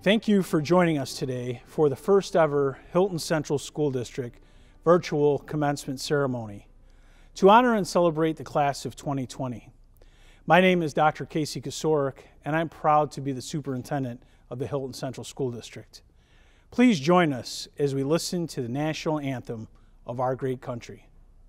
Thank you for joining us today for the first ever Hilton Central School District virtual commencement ceremony to honor and celebrate the class of 2020. My name is Dr. Casey Kosorek, and I'm proud to be the superintendent of the Hilton Central School District. Please join us as we listen to the national anthem of our great country.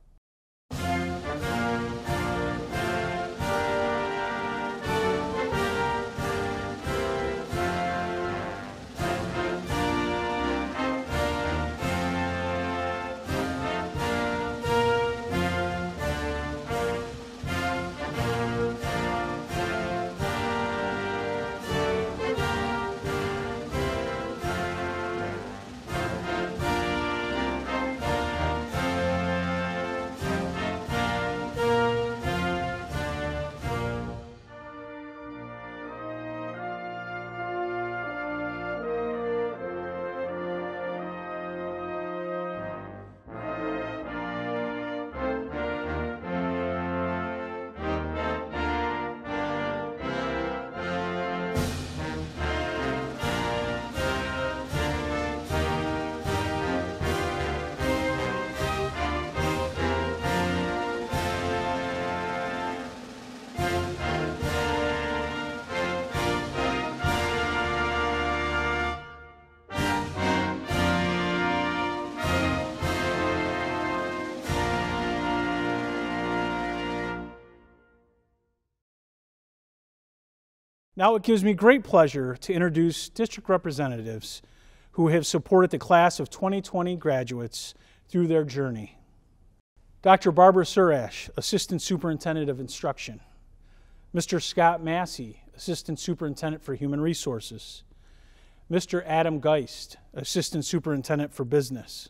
Now it gives me great pleasure to introduce district representatives who have supported the class of 2020 graduates through their journey. Dr. Barbara Surash, Assistant Superintendent of Instruction. Mr. Scott Massey, Assistant Superintendent for Human Resources. Mr. Adam Geist, Assistant Superintendent for Business.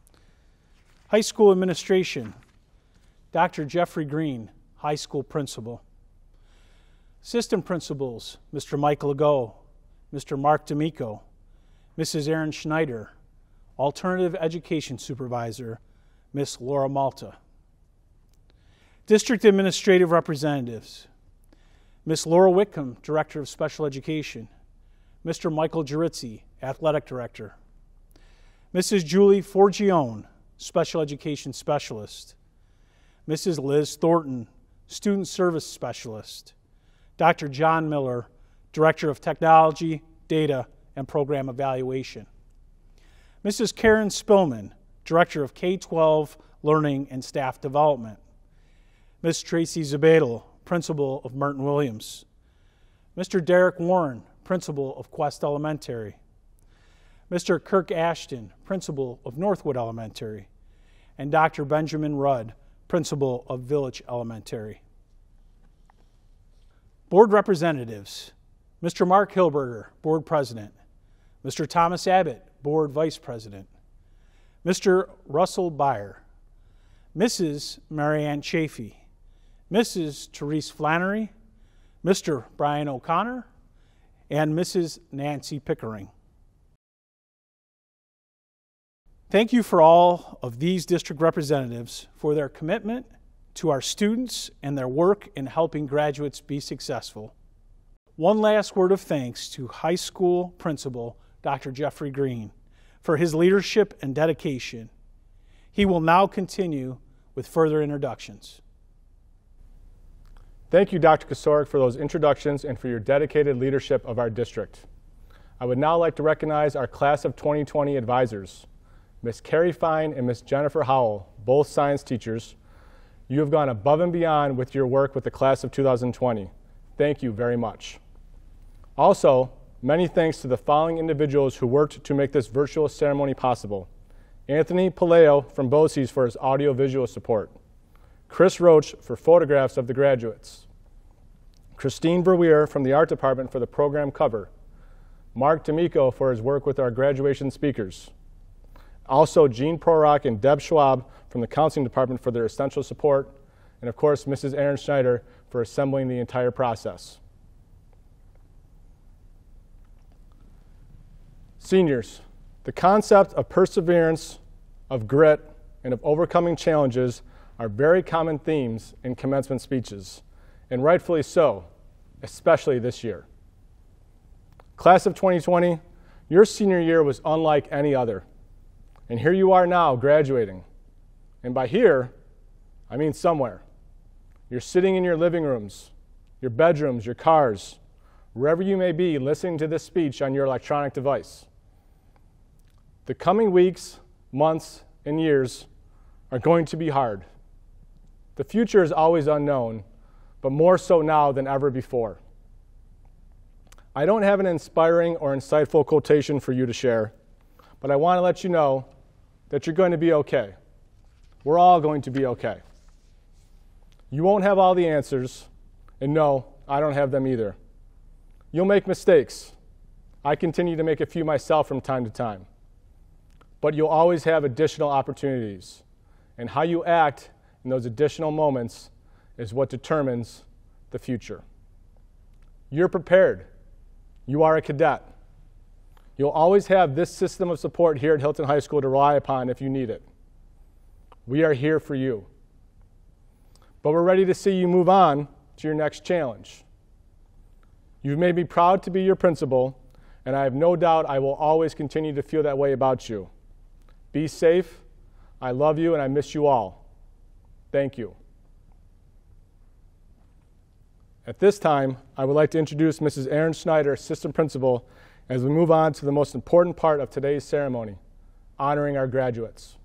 High School Administration, Dr. Jeffrey Green, High School Principal. Assistant Principals, Mr. Michael Legault, Mr. Mark D'Amico, Mrs. Erin Schneider, Alternative Education Supervisor, Ms. Laura Malta. District Administrative Representatives, Ms. Laura Whitcomb, Director of Special Education, Mr. Michael Girizzi, Athletic Director, Mrs. Julie Forgione, Special Education Specialist, Mrs. Liz Thornton, Student Service Specialist, Dr. John Miller, Director of Technology, Data, and Program Evaluation. Mrs. Karen Spillman, Director of K-12 Learning and Staff Development. Ms. Tracy Zabadel, Principal of Merton Williams. Mr. Derek Warren, Principal of Quest Elementary. Mr. Kirk Ashton, Principal of Northwood Elementary. And Dr. Benjamin Rudd, Principal of Village Elementary. Board Representatives, Mr. Mark Hilberger, Board President, Mr. Thomas Abbott, Board Vice President, Mr. Russell Byer, Mrs. Marianne Chafee, Mrs. Therese Flannery, Mr. Brian O'Connor, and Mrs. Nancy Pickering. Thank you for all of these district representatives for their commitment to our students and their work in helping graduates be successful. One last word of thanks to High School Principal Dr. Jeffrey Green for his leadership and dedication. He will now continue with further introductions. Thank you, Dr. Kosorek, for those introductions and for your dedicated leadership of our district. I would now like to recognize our Class of 2020 advisors, Ms. Carrie Fine and Ms. Jennifer Howell, both science teachers. You have gone above and beyond with your work with the Class of 2020. Thank you very much. Also, many thanks to the following individuals who worked to make this virtual ceremony possible. Anthony Paleo from BOCES for his audio-visual support. Chris Roach for photographs of the graduates. Christine Verweer from the Art Department for the program cover. Mark D'Amico for his work with our graduation speakers. Also, Jean Prorock and Deb Schwab from the Counseling Department for their essential support, and of course, Mrs. Erin Schneider for assembling the entire process. Seniors, the concept of perseverance, of grit, and of overcoming challenges are very common themes in commencement speeches, and rightfully so, especially this year. Class of 2020, Your senior year was unlike any other. And here you are now, graduating. And by here, I mean somewhere. You're sitting in your living rooms, your bedrooms, your cars, wherever you may be, listening to this speech on your electronic device. The coming weeks, months, and years are going to be hard. The future is always unknown, but more so now than ever before. I don't have an inspiring or insightful quotation for you to share, but I want to let you know that you're going to be okay. We're all going to be okay. You won't have all the answers, and no, I don't have them either. You'll make mistakes. I continue to make a few myself from time to time. But you'll always have additional opportunities, and how you act in those additional moments is what determines the future. You're prepared. You are a cadet. You'll always have this system of support here at Hilton High School to rely upon if you need it. We are here for you. But we're ready to see you move on to your next challenge. You've made me proud to be your principal, and I have no doubt I will always continue to feel that way about you. Be safe. I love you, and I miss you all. Thank you. At this time, I would like to introduce Mrs. Erin Schneider, Assistant Principal, as we move on to the most important part of today's ceremony, honoring our graduates.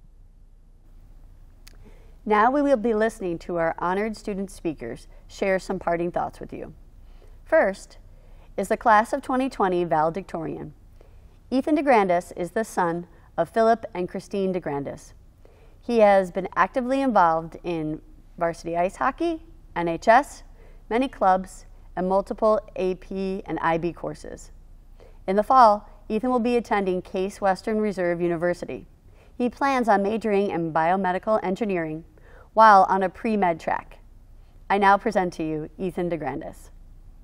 Now we will be listening to our honored student speakers share some parting thoughts with you. First is the class of 2020 valedictorian. Ethan DeGrandis is the son of Philip and Christine DeGrandis. He has been actively involved in varsity ice hockey, NHS, many clubs, and multiple AP and IB courses. In the fall, Ethan will be attending Case Western Reserve University. He plans on majoring in biomedical engineering while on a pre-med track. I now present to you Ethan DeGrandis.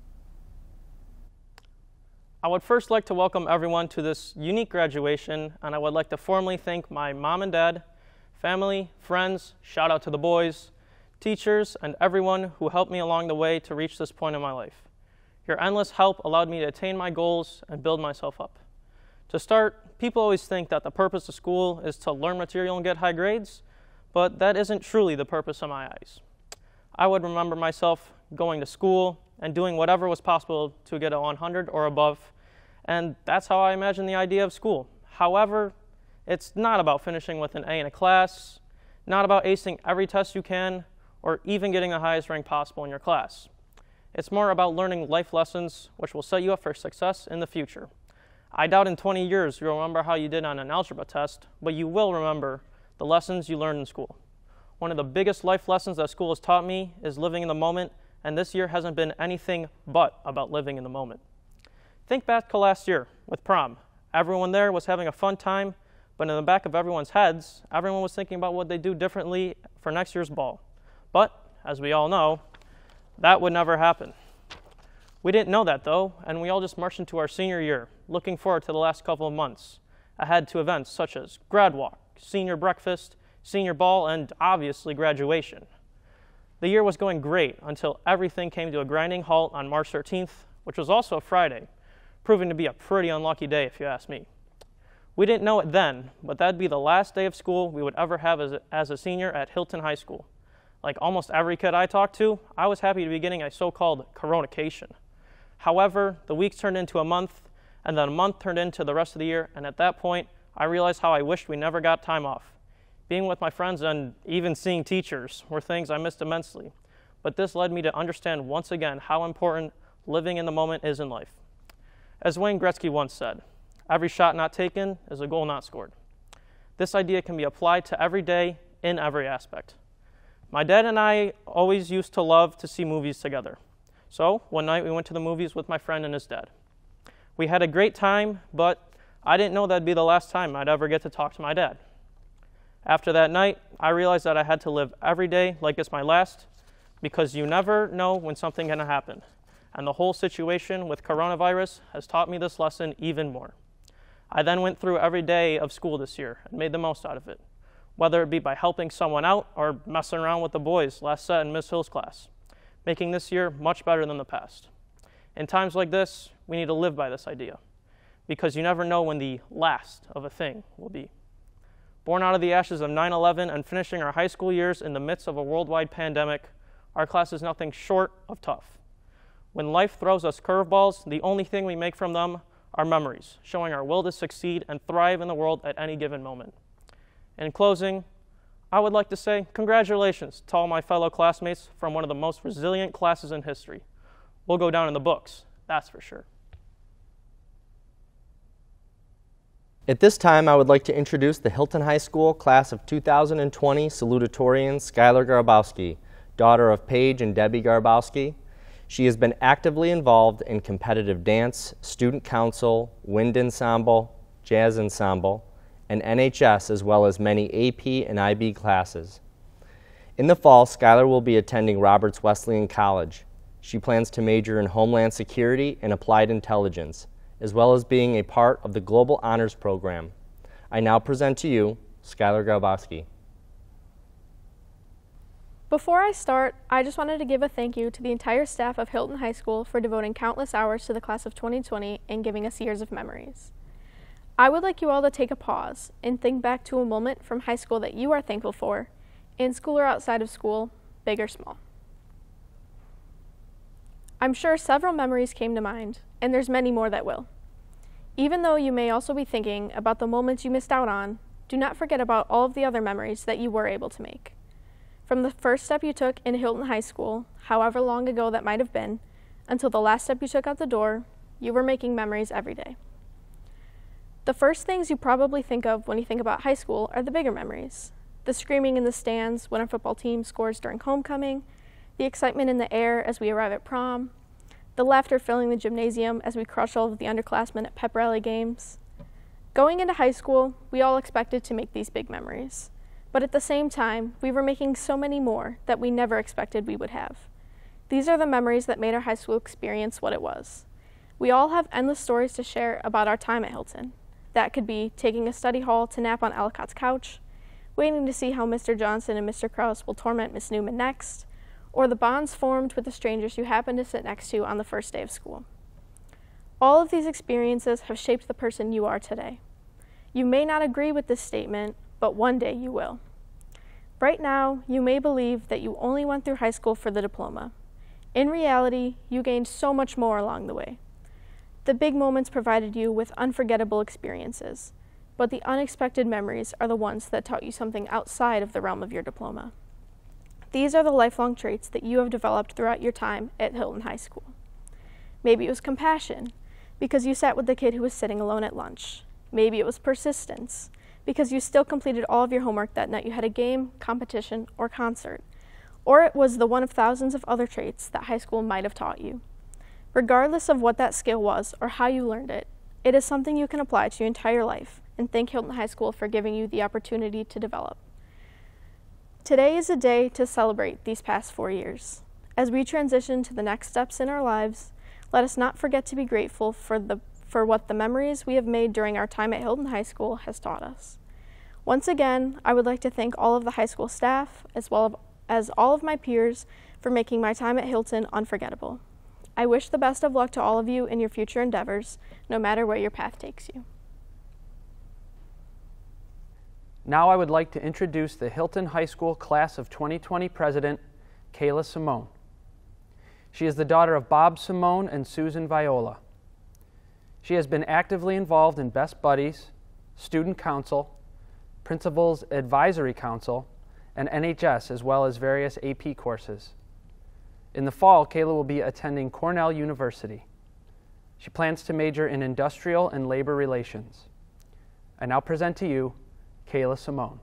I would first like to welcome everyone to this unique graduation, and I would like to formally thank my mom and dad, family, friends, shout out to the boys, teachers, and everyone who helped me along the way to reach this point in my life. Your endless help allowed me to attain my goals and build myself up. To start, people always think that the purpose of school is to learn material and get high grades, but that isn't truly the purpose in my eyes. I would remember myself going to school and doing whatever was possible to get a 100 or above, and that's how I imagine the idea of school. However, it's not about finishing with an A in a class, not about acing every test you can, or even getting the highest rank possible in your class. It's more about learning life lessons which will set you up for success in the future. I doubt in 20 years you'll remember how you did on an algebra test, but you will remember the lessons you learned in school. One of the biggest life lessons that school has taught me is living in the moment, and this year hasn't been anything but about living in the moment. Think back to last year with prom. Everyone there was having a fun time, but in the back of everyone's heads, everyone was thinking about what they do differently for next year's ball. But, as we all know, that would never happen. We didn't know that though, and we all just marched into our senior year, looking forward to the last couple of months, ahead to events such as grad walk, senior breakfast, senior ball, and obviously graduation. The year was going great until everything came to a grinding halt on March 13th, which was also a Friday, proving to be a pretty unlucky day if you ask me. We didn't know it then, but that'd be the last day of school we would ever have as a senior at Hilton High School. Like almost every kid I talked to, I was happy to be getting a so-called coronacation. However, the weeks turned into a month, and then a month turned into the rest of the year, and at that point, I realized how I wished we never got time off. Being with my friends and even seeing teachers were things I missed immensely, but this led me to understand once again how important living in the moment is in life. As Wayne Gretzky once said, every shot not taken is a goal not scored. This idea can be applied to every day in every aspect. My dad and I always used to love to see movies together. So one night we went to the movies with my friend and his dad. We had a great time, but I didn't know that'd be the last time I'd ever get to talk to my dad. After that night, I realized that I had to live every day like it's my last, because you never know when something's going to happen. And the whole situation with coronavirus has taught me this lesson even more. I then went through every day of school this year and made the most out of it, whether it be by helping someone out or messing around with the boys last set in Miss Hill's class, making this year much better than the past. In times like this, we need to live by this idea. because you never know when the last of a thing will be. Born out of the ashes of 9/11 and finishing our high school years in the midst of a worldwide pandemic, our class is nothing short of tough. When life throws us curveballs, the only thing we make from them are memories, showing our will to succeed and thrive in the world at any given moment. In closing, I would like to say congratulations to all my fellow classmates from one of the most resilient classes in history. We'll go down in the books, that's for sure. At this time, I would like to introduce the Hilton High School Class of 2020 salutatorian Skylar Garbowski, daughter of Paige and Debbie Garbowski. She has been actively involved in competitive dance, student council, wind ensemble, jazz ensemble, and NHS, as well as many AP and IB classes. In the fall, Skylar will be attending Roberts Wesleyan College. She plans to major in Homeland Security and Applied Intelligence, as well as being a part of the Global Honors Program. I now present to you Skylar Garbowski. Before I start, I just wanted to give a thank you to the entire staff of Hilton High School for devoting countless hours to the class of 2020 and giving us years of memories. I would like you all to take a pause and think back to a moment from high school that you are thankful for, in school or outside of school, big or small. I'm sure several memories came to mind, and there's many more that will. Even though you may also be thinking about the moments you missed out on, do not forget about all of the other memories that you were able to make. From the first step you took in Hilton High School, however long ago that might have been, until the last step you took out the door, you were making memories every day. The first things you probably think of when you think about high school are the bigger memories. The screaming in the stands when our football team scores during homecoming, the excitement in the air as we arrive at prom, the laughter filling the gymnasium as we crush all of the underclassmen at pep rally games. Going into high school, we all expected to make these big memories. But at the same time, we were making so many more that we never expected we would have. These are the memories that made our high school experience what it was. We all have endless stories to share about our time at Hilton. That could be taking a study hall to nap on Ellicott's couch, waiting to see how Mr. Johnson and Mr. Krause will torment Miss Newman next, or the bonds formed with the strangers you happen to sit next to on the first day of school. All of these experiences have shaped the person you are today. You may not agree with this statement, but one day you will. Right now, you may believe that you only went through high school for the diploma. In reality, you gained so much more along the way. The big moments provided you with unforgettable experiences, but the unexpected memories are the ones that taught you something outside of the realm of your diploma. These are the lifelong traits that you have developed throughout your time at Hilton High School. Maybe it was compassion, because you sat with the kid who was sitting alone at lunch. Maybe it was persistence, because you still completed all of your homework that night you had a game, competition, or concert. Or it was the one of thousands of other traits that high school might have taught you. Regardless of what that skill was or how you learned it, it is something you can apply to your entire life, and thank Hilton High School for giving you the opportunity to develop. Today is a day to celebrate these past 4 years. As we transition to the next steps in our lives, let us not forget to be grateful for what the memories we have made during our time at Hilton High School has taught us. Once again, I would like to thank all of the high school staff, as well as all of my peers, for making my time at Hilton unforgettable. I wish the best of luck to all of you in your future endeavors, no matter where your path takes you. Now I would like to introduce the Hilton High School Class of 2020 President, Kayla Simone. She is the daughter of Bob Simone and Susan Viola. She has been actively involved in Best Buddies, Student Council, Principals Advisory Council, and NHS, as well as various AP courses. In the fall, Kayla will be attending Cornell University. She plans to major in Industrial and Labor Relations. I now present to you Kayla Simone.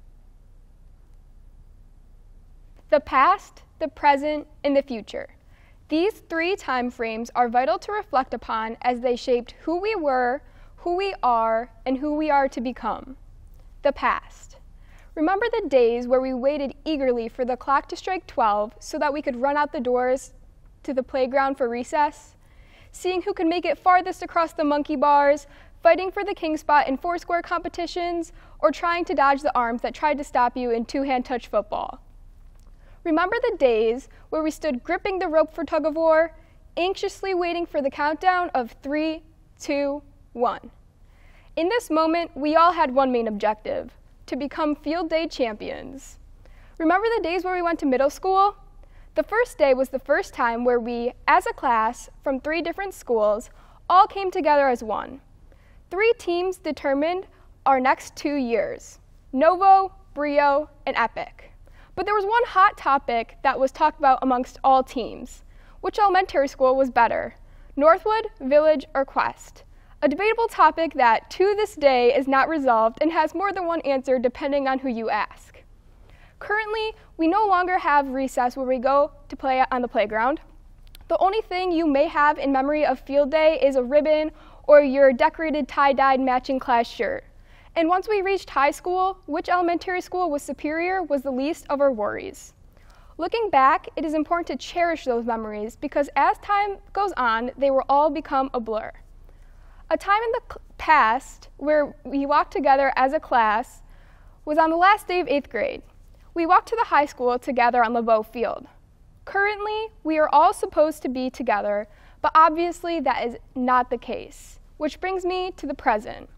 The past, the present, and the future. These three time frames are vital to reflect upon as they shaped who we were, who we are, and who we are to become. The past. Remember the days where we waited eagerly for the clock to strike 12 so that we could run out the doors to the playground for recess? Seeing who could make it farthest across the monkey bars, fighting for the king spot in foursquare competitions, or trying to dodge the arms that tried to stop you in two-hand touch football. Remember the days where we stood gripping the rope for tug-of-war, anxiously waiting for the countdown of 3, 2, 1. In this moment, we all had one main objective: to become field day champions. Remember the days where we went to middle school? The first day was the first time where we, as a class from 3 different schools, all came together as one. 3 teams determined our next 2 years: Novo, Brio, and Epic. But there was one hot topic that was talked about amongst all teams. Which elementary school was better, Northwood, Village, or Quest? A debatable topic that, to this day, is not resolved and has more than one answer depending on who you ask. Currently, we no longer have recess where we go to play on the playground. The only thing you may have in memory of field day is a ribbon or your decorated tie-dyed matching class shirt. And once we reached high school, which elementary school was superior was the least of our worries. Looking back, it is important to cherish those memories because as time goes on, they will all become a blur. A time in the past where we walked together as a class was on the last day of 8th grade. We walked to the high school together on LeBeau Field. Currently, we are all supposed to be together, but obviously that is not the case, which brings me to the present.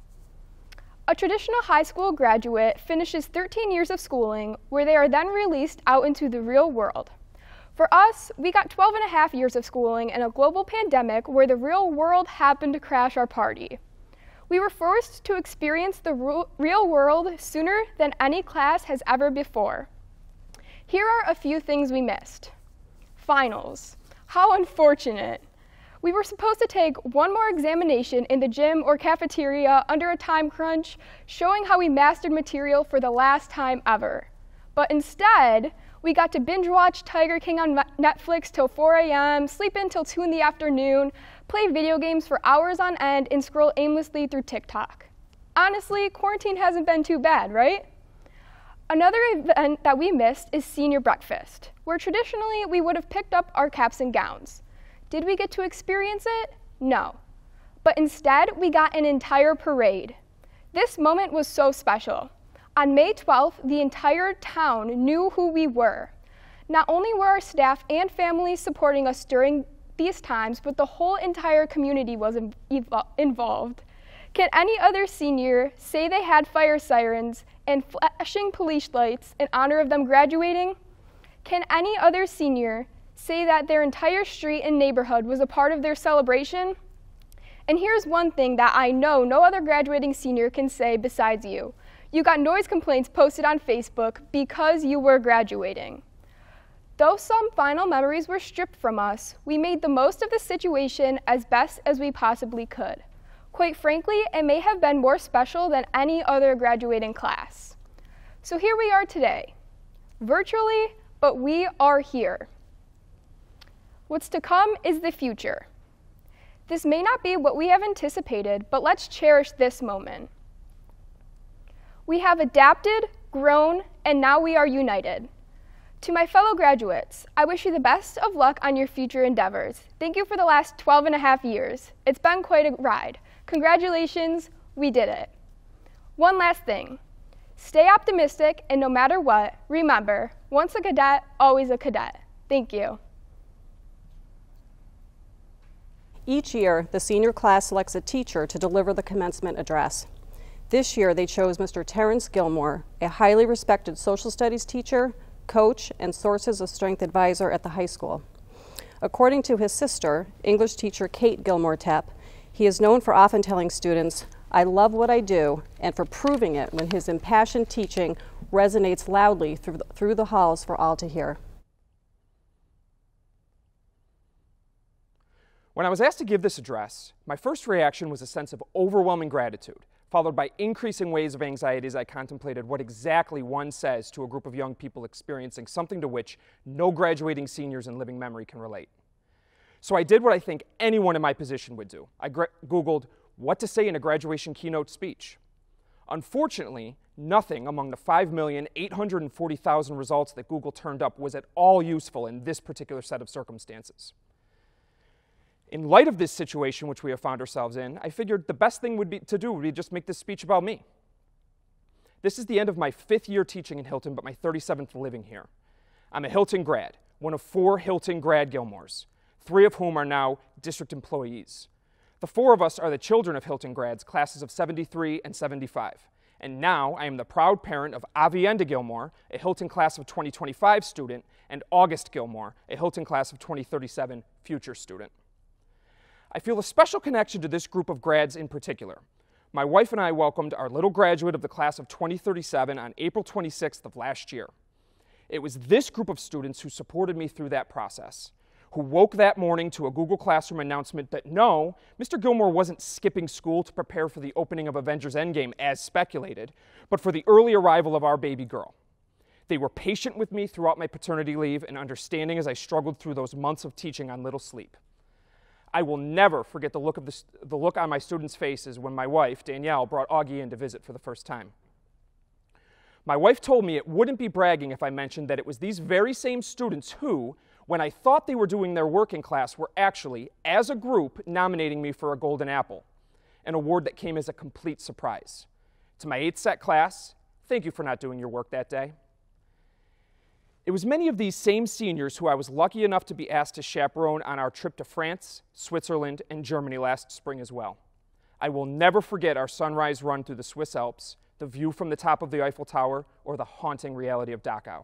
A traditional high school graduate finishes 13 years of schooling where they are then released out into the real world. For us, we got 12 and a half years of schooling in a global pandemic where the real world happened to crash our party. We were forced to experience the real world sooner than any class has ever before. Here are a few things we missed. Finals. How unfortunate. We were supposed to take one more examination in the gym or cafeteria under a time crunch, showing how we mastered material for the last time ever. But instead, we got to binge watch Tiger King on Netflix till 4 a.m., sleep in till 2 in the afternoon, play video games for hours on end, and scroll aimlessly through TikTok. Honestly, quarantine hasn't been too bad, right? Another event that we missed is senior breakfast, where traditionally we would have picked up our caps and gowns. Did we get to experience it? No. But instead, we got an entire parade. This moment was so special. On May 12th, the entire town knew who we were. Not only were our staff and families supporting us during these times, but the whole entire community was involved. Can any other senior say they had fire sirens and flashing police lights in honor of them graduating? Can any other senior say that their entire street and neighborhood was a part of their celebration? And here's one thing that I know no other graduating senior can say besides you. You got noise complaints posted on Facebook because you were graduating. Though some final memories were stripped from us, we made the most of the situation as best as we possibly could. Quite frankly, it may have been more special than any other graduating class. So here we are today, virtually, but we are here. What's to come is the future. This may not be what we have anticipated, but let's cherish this moment. We have adapted, grown, and now we are united. To my fellow graduates, I wish you the best of luck on your future endeavors. Thank you for the last 12 and a half years. It's been quite a ride. Congratulations, we did it. One last thing. Stay optimistic, and no matter what, remember, once a cadet, always a cadet. Thank you. Each year, the senior class selects a teacher to deliver the commencement address. This year, they chose Mr. Terrence Gilmore, a highly respected social studies teacher, coach, and sources of strength advisor at the high school. According to his sister, English teacher Kate Gilmore-Tepp, he is known for often telling students, "I love what I do," and for proving it when his impassioned teaching resonates loudly through the halls for all to hear. When I was asked to give this address, my first reaction was a sense of overwhelming gratitude, followed by increasing waves of anxiety as I contemplated what exactly one says to a group of young people experiencing something to which no graduating seniors in living memory can relate. So I did what I think anyone in my position would do. I Googled what to say in a graduation keynote speech. Unfortunately, nothing among the 5,840,000 results that Google turned up was at all useful in this particular set of circumstances. In light of this situation which we have found ourselves in, I figured the best thing would be just make this speech about me. This is the end of my 5th year teaching in Hilton, but my 37th living here. I'm a Hilton grad, one of 4 Hilton grad Gilmores, 3 of whom are now district employees. The four of us are the children of Hilton grads, classes of 73 and 75. And now I am the proud parent of Avienda Gilmore, a Hilton class of 2025 student, and August Gilmore, a Hilton class of 2037 future student. I feel a special connection to this group of grads in particular. My wife and I welcomed our little graduate of the class of 2037 on April 26th of last year. It was this group of students who supported me through that process, who woke that morning to a Google Classroom announcement that no, Mr. Gilmore wasn't skipping school to prepare for the opening of Avengers Endgame as speculated, but for the early arrival of our baby girl. They were patient with me throughout my paternity leave and understanding as I struggled through those months of teaching on little sleep. I will never forget the look on my students' faces when my wife, Danielle, brought Augie in to visit for the first time. My wife told me it wouldn't be bragging if I mentioned that it was these very same students who, when I thought they were doing their work in class, were actually, as a group, nominating me for a Golden Apple, an award that came as a complete surprise. To my 8th set class, thank you for not doing your work that day. It was many of these same seniors who I was lucky enough to be asked to chaperone on our trip to France, Switzerland, and Germany last spring as well. I will never forget our sunrise run through the Swiss Alps, the view from the top of the Eiffel Tower, or the haunting reality of Dachau.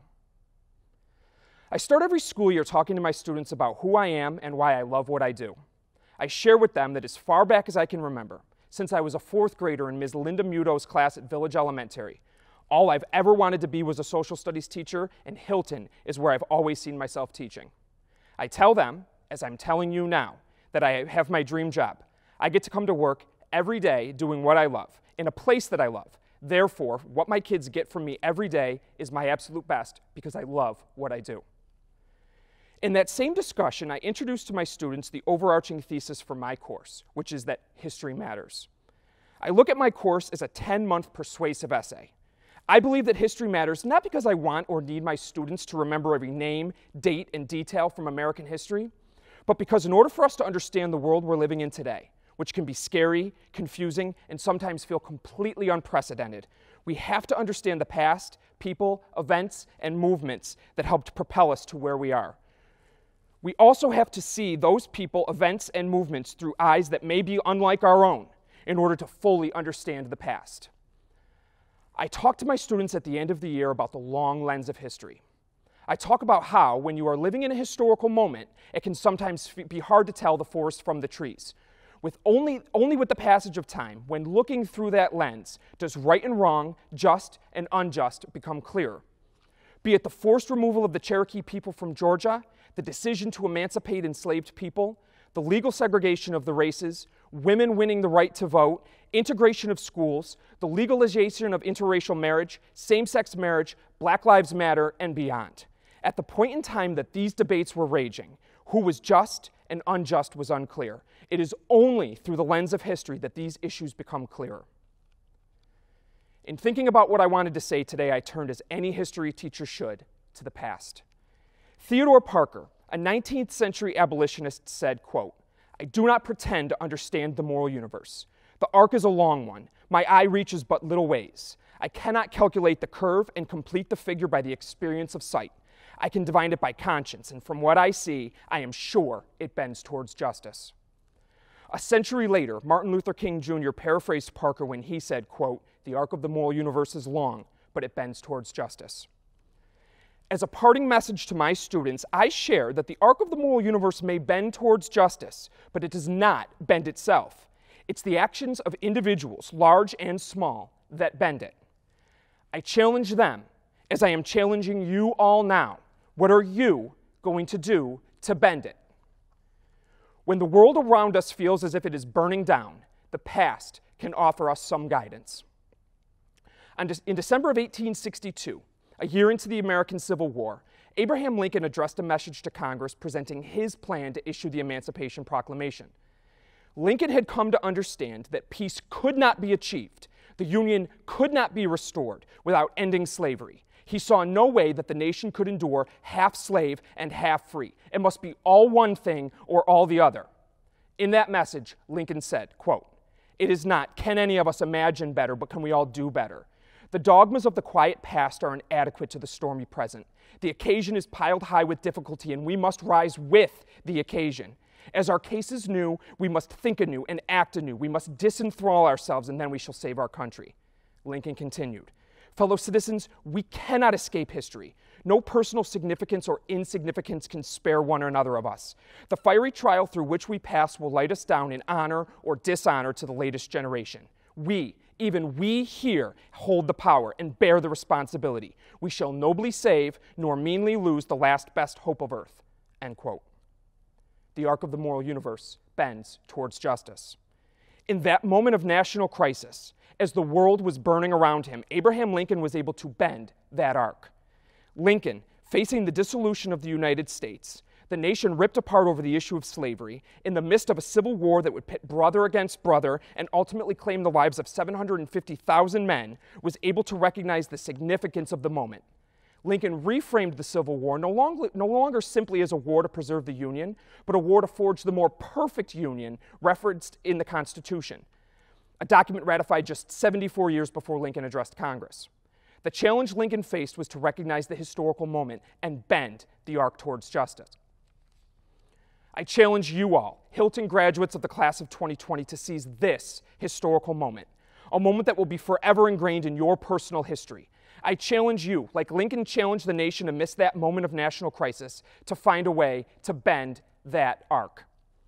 I start every school year talking to my students about who I am and why I love what I do. I share with them that as far back as I can remember, since I was a 4th grader in Ms. Linda Muto's class at Village Elementary, all I've ever wanted to be was a social studies teacher, and Hilton is where I've always seen myself teaching. I tell them, as I'm telling you now, that I have my dream job. I get to come to work every day doing what I love, in a place that I love. Therefore, what my kids get from me every day is my absolute best because I love what I do. In that same discussion, I introduced to my students the overarching thesis for my course, which is that history matters. I look at my course as a 10-month persuasive essay. I believe that history matters not because I want or need my students to remember every name, date, and detail from American history, but because in order for us to understand the world we're living in today, which can be scary, confusing, and sometimes feel completely unprecedented, we have to understand the past, people, events, and movements that helped propel us to where we are. We also have to see those people, events, and movements through eyes that may be unlike our own in order to fully understand the past. I talk to my students at the end of the year about the long lens of history. I talk about how, when you are living in a historical moment, it can sometimes be hard to tell the forest from the trees. Only with the passage of time, when looking through that lens, does right and wrong, just and unjust become clearer. Be it the forced removal of the Cherokee people from Georgia, the decision to emancipate enslaved people, the legal segregation of the races, women winning the right to vote, integration of schools, the legalization of interracial marriage, same-sex marriage, Black Lives Matter, and beyond. At the point in time that these debates were raging, who was just and unjust was unclear. It is only through the lens of history that these issues become clearer. In thinking about what I wanted to say today, I turned, as any history teacher should, to the past. Theodore Parker, a 19th century abolitionist, said, quote, "I do not pretend to understand the moral universe. The arc is a long one. My eye reaches but little ways. I cannot calculate the curve and complete the figure by the experience of sight. I can divine it by conscience, and from what I see, I am sure it bends towards justice." A century later, Martin Luther King Jr. paraphrased Parker when he said, quote, "The arc of the moral universe is long, but it bends towards justice." As a parting message to my students, I share that the arc of the moral universe may bend towards justice, but it does not bend itself. It's the actions of individuals, large and small, that bend it. I challenge them, as I am challenging you all now. What are you going to do to bend it? When the world around us feels as if it is burning down, the past can offer us some guidance. In December of 1862, a year into the American Civil War, Abraham Lincoln addressed a message to Congress presenting his plan to issue the Emancipation Proclamation. Lincoln had come to understand that peace could not be achieved, the Union could not be restored without ending slavery. He saw no way that the nation could endure half slave and half free. It must be all one thing or all the other. In that message, Lincoln said, quote, "It is not, can any of us imagine better, but can we all do better? The dogmas of the quiet past are inadequate to the stormy present. The occasion is piled high with difficulty, and we must rise with the occasion. As our case is new, we must think anew and act anew. We must disenthrall ourselves, and then we shall save our country." Lincoln continued, "Fellow citizens, we cannot escape history. No personal significance or insignificance can spare one or another of us. The fiery trial through which we pass will light us down in honor or dishonor to the latest generation. We, even we here, hold the power and bear the responsibility. We shall nobly save, nor meanly lose the last best hope of earth." End quote. The arc of the moral universe bends towards justice. In that moment of national crisis, as the world was burning around him, Abraham Lincoln was able to bend that arc. Lincoln, facing the dissolution of the United States, the nation ripped apart over the issue of slavery, in the midst of a civil war that would pit brother against brother and ultimately claim the lives of 750,000 men, was able to recognize the significance of the moment. Lincoln reframed the Civil War no longer simply as a war to preserve the Union, but a war to forge the more perfect Union referenced in the Constitution, a document ratified just 74 years before Lincoln addressed Congress. The challenge Lincoln faced was to recognize the historical moment and bend the arc towards justice. I challenge you all, Hilton graduates of the class of 2020, to seize this historical moment, a moment that will be forever ingrained in your personal history. I challenge you, like Lincoln challenged the nation amidst that moment of national crisis, to find a way to bend that arc.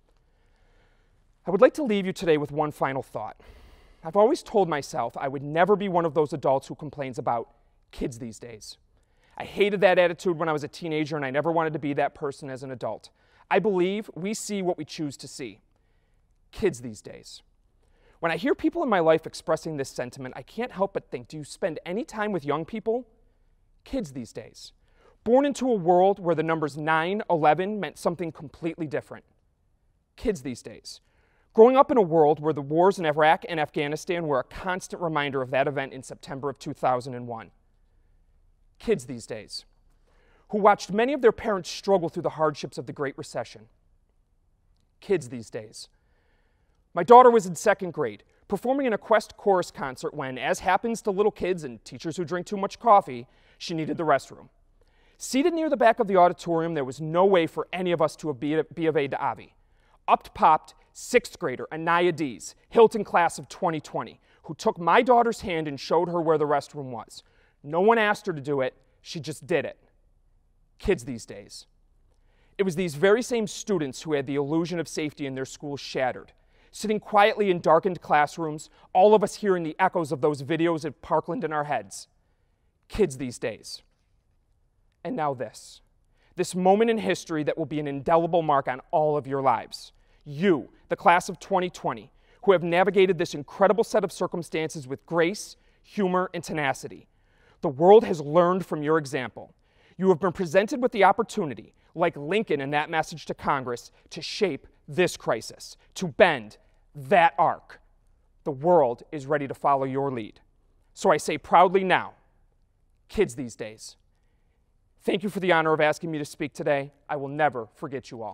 I would like to leave you today with one final thought. I've always told myself I would never be one of those adults who complains about kids these days. I hated that attitude when I was a teenager, and I never wanted to be that person as an adult. I believe we see what we choose to see. Kids these days. When I hear people in my life expressing this sentiment, I can't help but think, do you spend any time with young people? Kids these days. Born into a world where the numbers 9/11 meant something completely different. Kids these days. Growing up in a world where the wars in Iraq and Afghanistan were a constant reminder of that event in September of 2001. Kids these days, who watched many of their parents struggle through the hardships of the Great Recession. Kids these days. My daughter was in 2nd grade, performing in a Quest chorus concert when, as happens to little kids and teachers who drink too much coffee, she needed the restroom. Seated near the back of the auditorium, there was no way for any of us to be of aid to Avi. Up popped 6th grader Anaya Dees, Hilton class of 2020, who took my daughter's hand and showed her where the restroom was. No one asked her to do it, she just did it. Kids these days. It was these very same students who had the illusion of safety in their schools shattered. Sitting quietly in darkened classrooms, all of us hearing the echoes of those videos at Parkland in our heads. Kids these days. And now this moment in history that will be an indelible mark on all of your lives. You, the class of 2020, who have navigated this incredible set of circumstances with grace, humor, and tenacity. The world has learned from your example. You have been presented with the opportunity, like Lincoln in that message to Congress, to shape this crisis, to bend that arc. The world is ready to follow your lead. So I say proudly now, kids these days, thank you for the honor of asking me to speak today. I will never forget you all.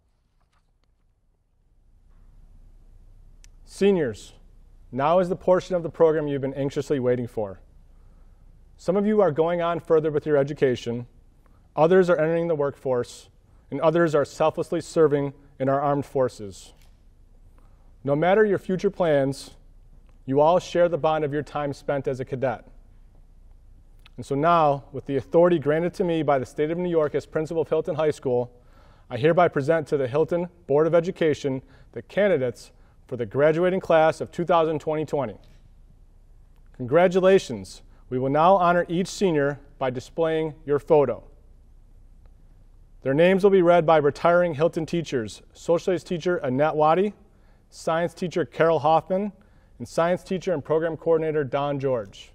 Seniors, now is the portion of the program you've been anxiously waiting for. Some of you are going on further with your education, others are entering the workforce, and others are selflessly serving in our armed forces. No matter your future plans, you all share the bond of your time spent as a cadet. And so now, with the authority granted to me by the state of New York as principal of Hilton High School, I hereby present to the Hilton Board of Education the candidates for the graduating class of 2020. Congratulations. We will now honor each senior by displaying your photo. Their names will be read by retiring Hilton teachers, social studies teacher Annette Waddy, science teacher Carol Hoffman, and science teacher and program coordinator Don George.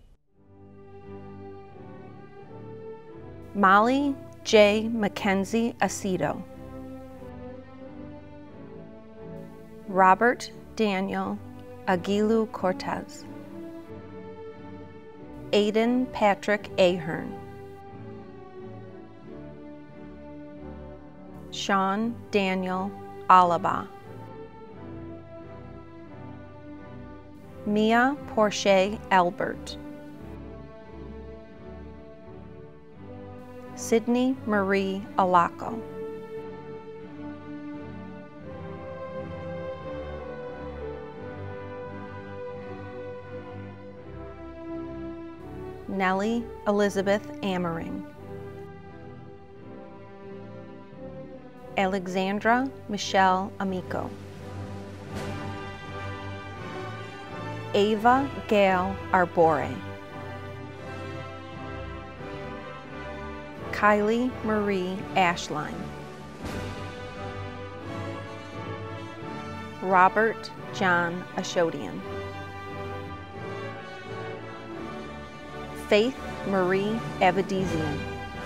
Molly J. Mackenzie Aceto. Robert Daniel Aguilu Cortez. Aiden Patrick Ahern. Sean Daniel Alaba. Mia Porche Albert. Sydney Marie Alaco. Nellie Elizabeth Amering. Alexandra Michelle Amico. Ava Gail Arbore. Kylie Marie Ashline. Robert John Ashodian. Faith Marie Avedizian.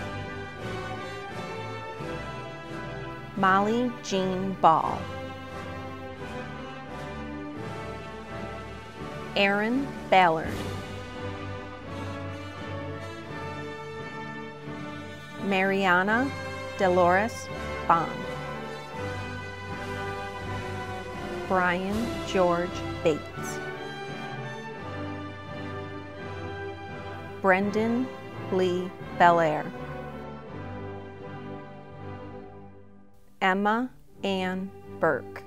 Molly Jean Ball. Aaron Ballard. Mariana Dolores Bond. Brian George Bates. Brendan Lee Belair. Emma Ann Burke.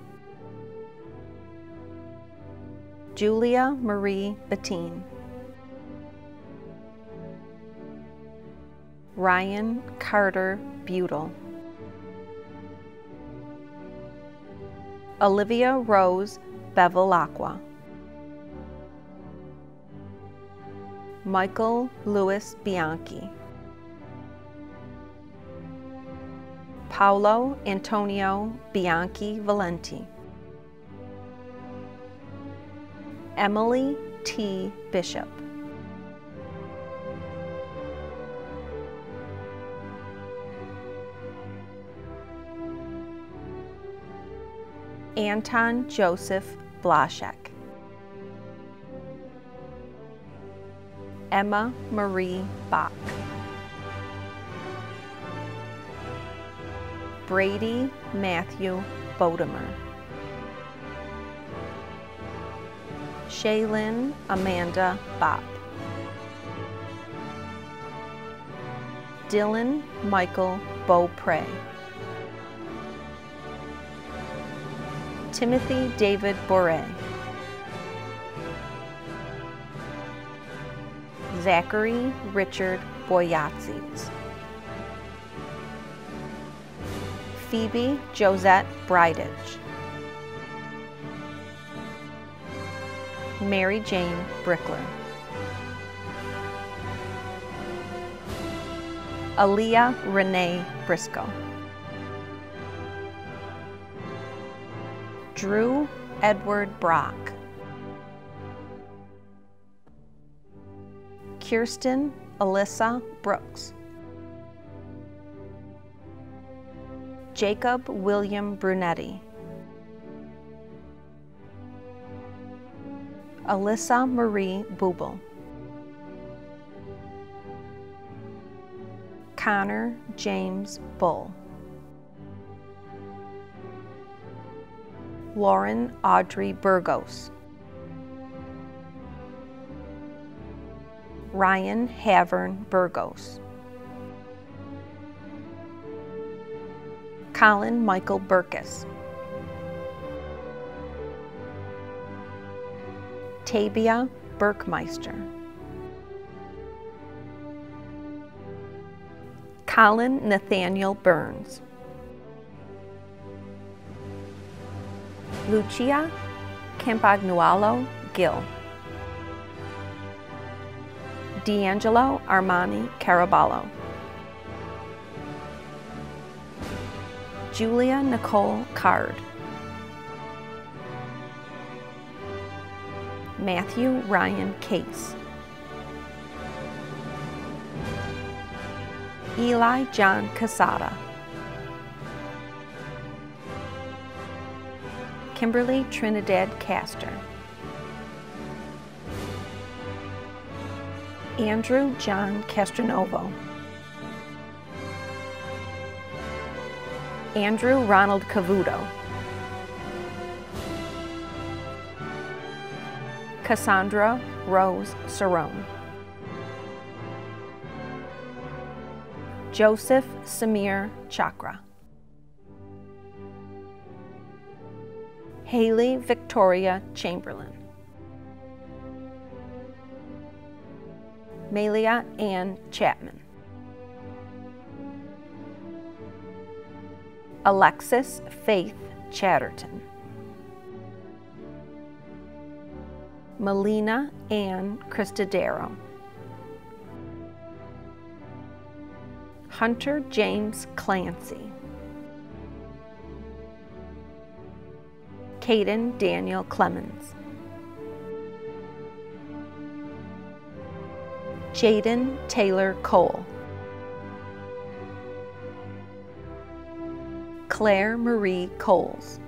Julia Marie Bettine. Ryan Carter Butel. Olivia Rose Bevilacqua. Michael Louis Bianchi. Paolo Antonio Bianchi Valenti. Emily T. Bishop. Anton Joseph Blaszek. Emma Marie Bach. Brady Matthew Bodemer. Shaylin Amanda Bopp. Dylan Michael Beaupre. Timothy David Boret. Zachary Richard Boyatzes. Phoebe Josette Bridage. Mary Jane Brickler. Aaliyah Renee Briscoe. Drew Edward Brock. Kirsten Alyssa Brooks. Jacob William Brunetti. Alyssa Marie Bubel. Connor James Bull. Lauren Audrey Burgos. Ryan Havern Burgos. Colin Michael Burkus. Tabia Burkmeister. Colin Nathaniel Burns. Lucia Campagnuolo Gill. D'Angelo Armani Caraballo. Julia Nicole Card. Matthew Ryan Case. Eli John Casada. Kimberly Trinidad Castor. Andrew John Castronovo. Andrew Ronald Cavuto. Cassandra Rose Cerrone. Joseph Samir Chakra. Haley Victoria Chamberlain. Malia Ann Chapman. Alexis Faith Chatterton. Melina Ann Cristodero. Hunter James Clancy. Caden Daniel Clemens. Jaden Taylor Cole. Claire Marie Coles.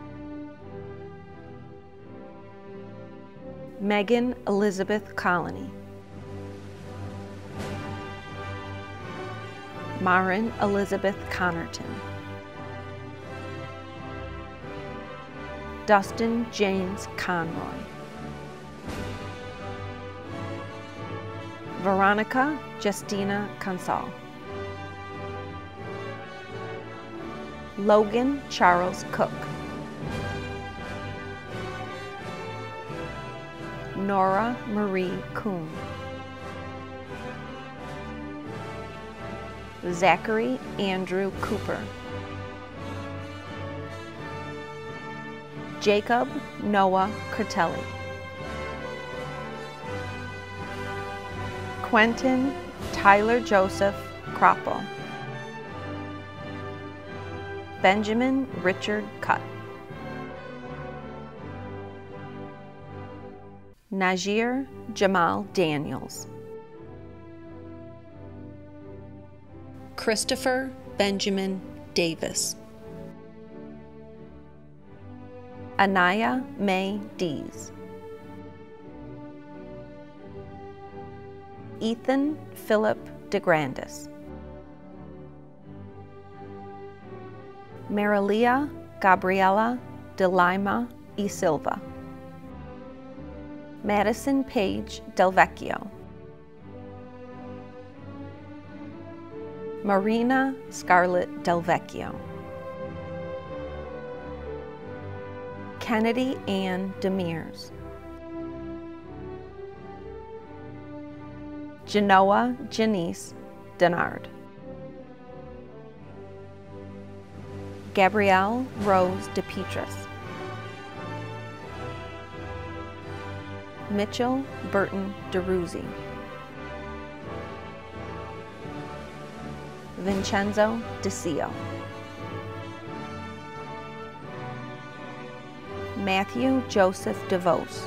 Megan Elizabeth Colony. Marin Elizabeth Connerton. Dustin James Conroy. Veronica Justina Consal. Logan Charles Cook. Nora Marie Kuhn. Zachary Andrew Cooper. Jacob Noah Curtelli. Quentin Tyler Joseph Cropple. Benjamin Richard Cutt. Najir Jamal Daniels. Christopher Benjamin Davis. Anaya May Dees. Ethan Philip DeGrandis. Marilia Gabriela de Lima y Silva. Madison Page Del Vecchio. Marina Scarlett Del Vecchio. Kennedy Ann Demirs. Genoa Janice Denard. Gabrielle Rose DePetris. Mitchell Burton DeRuzzi. Vincenzo DeCio. Matthew Joseph DeVos.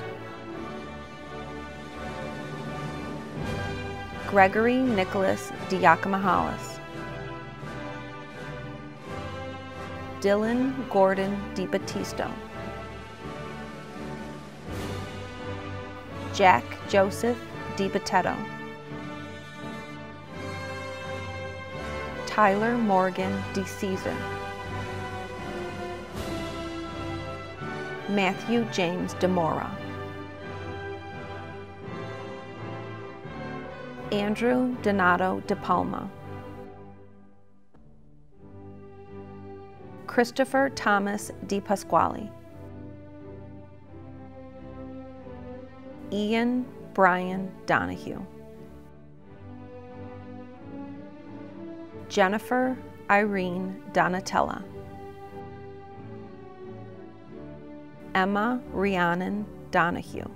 Gregory Nicholas Diacomahalis. Dylan Gordon DiBattisto. Jack Joseph DiBattetto. Tyler Morgan DeCesar. Matthew James DeMora. Andrew Donato De Palma. Christopher Thomas DiPasquale. Ian Brian Donahue. Jennifer Irene Donatella. Emma Rhiannon Donahue.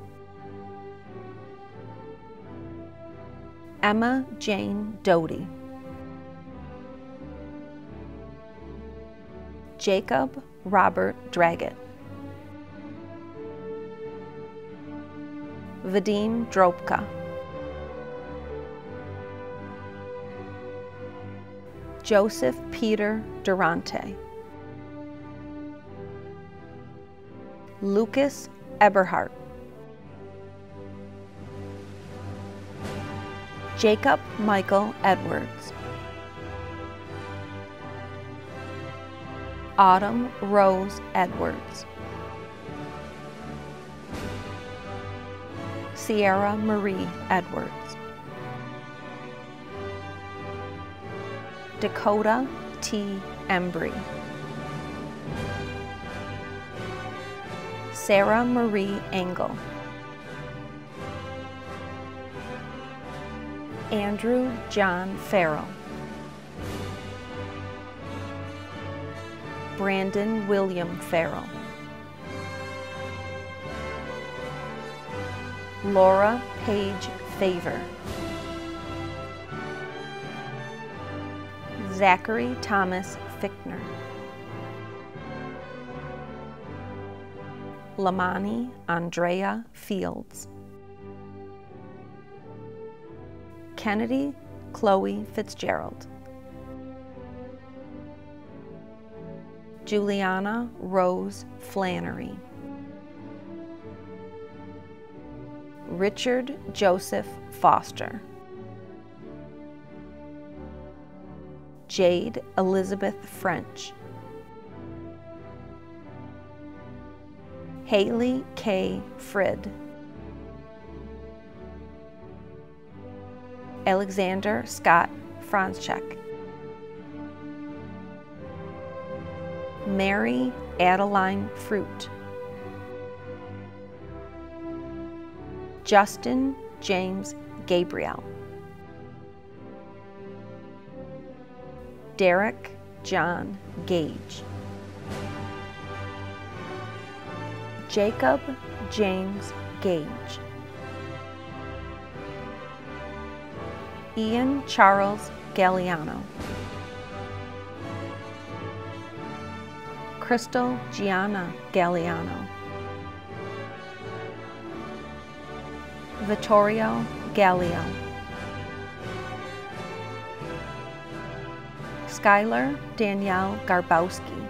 Emma Jane Doty. Jacob Robert Draggett. Vadim Dropka. Joseph Peter Durante. Lucas Eberhardt. Jacob Michael Edwards. Autumn Rose Edwards. Sierra Marie Edwards. Dakota T. Embry. Sarah Marie Engel. Andrew John Farrell, Brandon William Farrell, Laura Page Favor, Zachary Thomas Fichtner, Lamani Andrea Fields, Kennedy Chloe Fitzgerald, Juliana Rose Flannery, Richard Joseph Foster, Jade Elizabeth French, Haley K. Frid, Alexander Scott Franzchek, Mary Adeline Fruit, Justin James Gabriel, Derek John Gage, Jacob James Gage, Ian Charles Galliano, Crystal Gianna Galliano, Vittorio Gallio, Skylar Danielle Garbowski,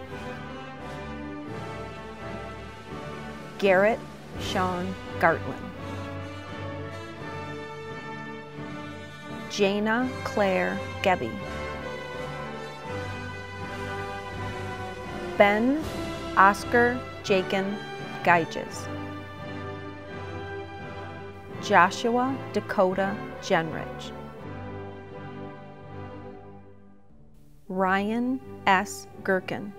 Garrett Sean Gartland, Jana Claire Gebby, Ben Oscar Jakin Geiges, Joshua Dakota Genrich, Ryan S. Gherkin,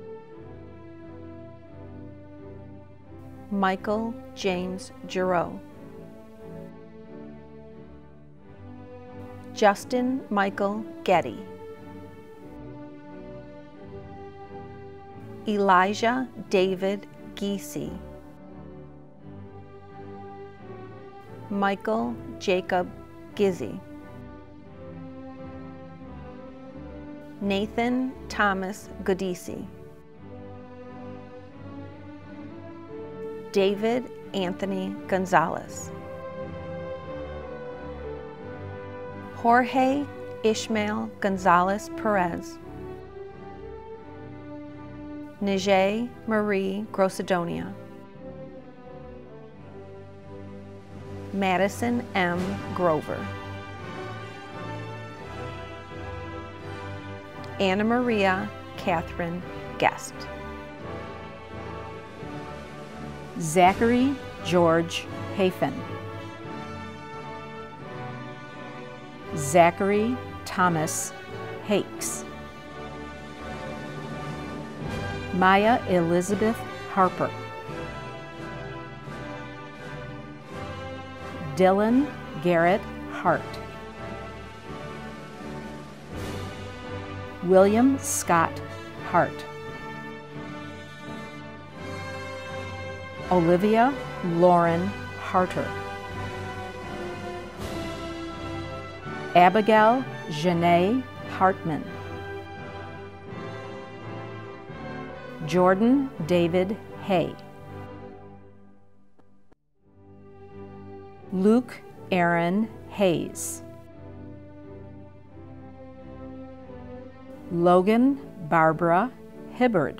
Michael James Giroux, Justin Michael Getty, Elijah David Giese, Michael Jacob Gizzy, Nathan Thomas Godisi, David Anthony Gonzalez, Jorge Ishmael Gonzalez Perez, Najee Marie Grossadonia, Madison M. Grover, Anna Maria Catherine Guest, Zachary George Hafen, Zachary Thomas Hakes, Maya Elizabeth Harper, Dylan Garrett Hart, William Scott Hart, Olivia Lauren Harter, Abigail Janae Hartman, Jordan David Hay, Luke Aaron Hayes, Logan Barbara Hibbard,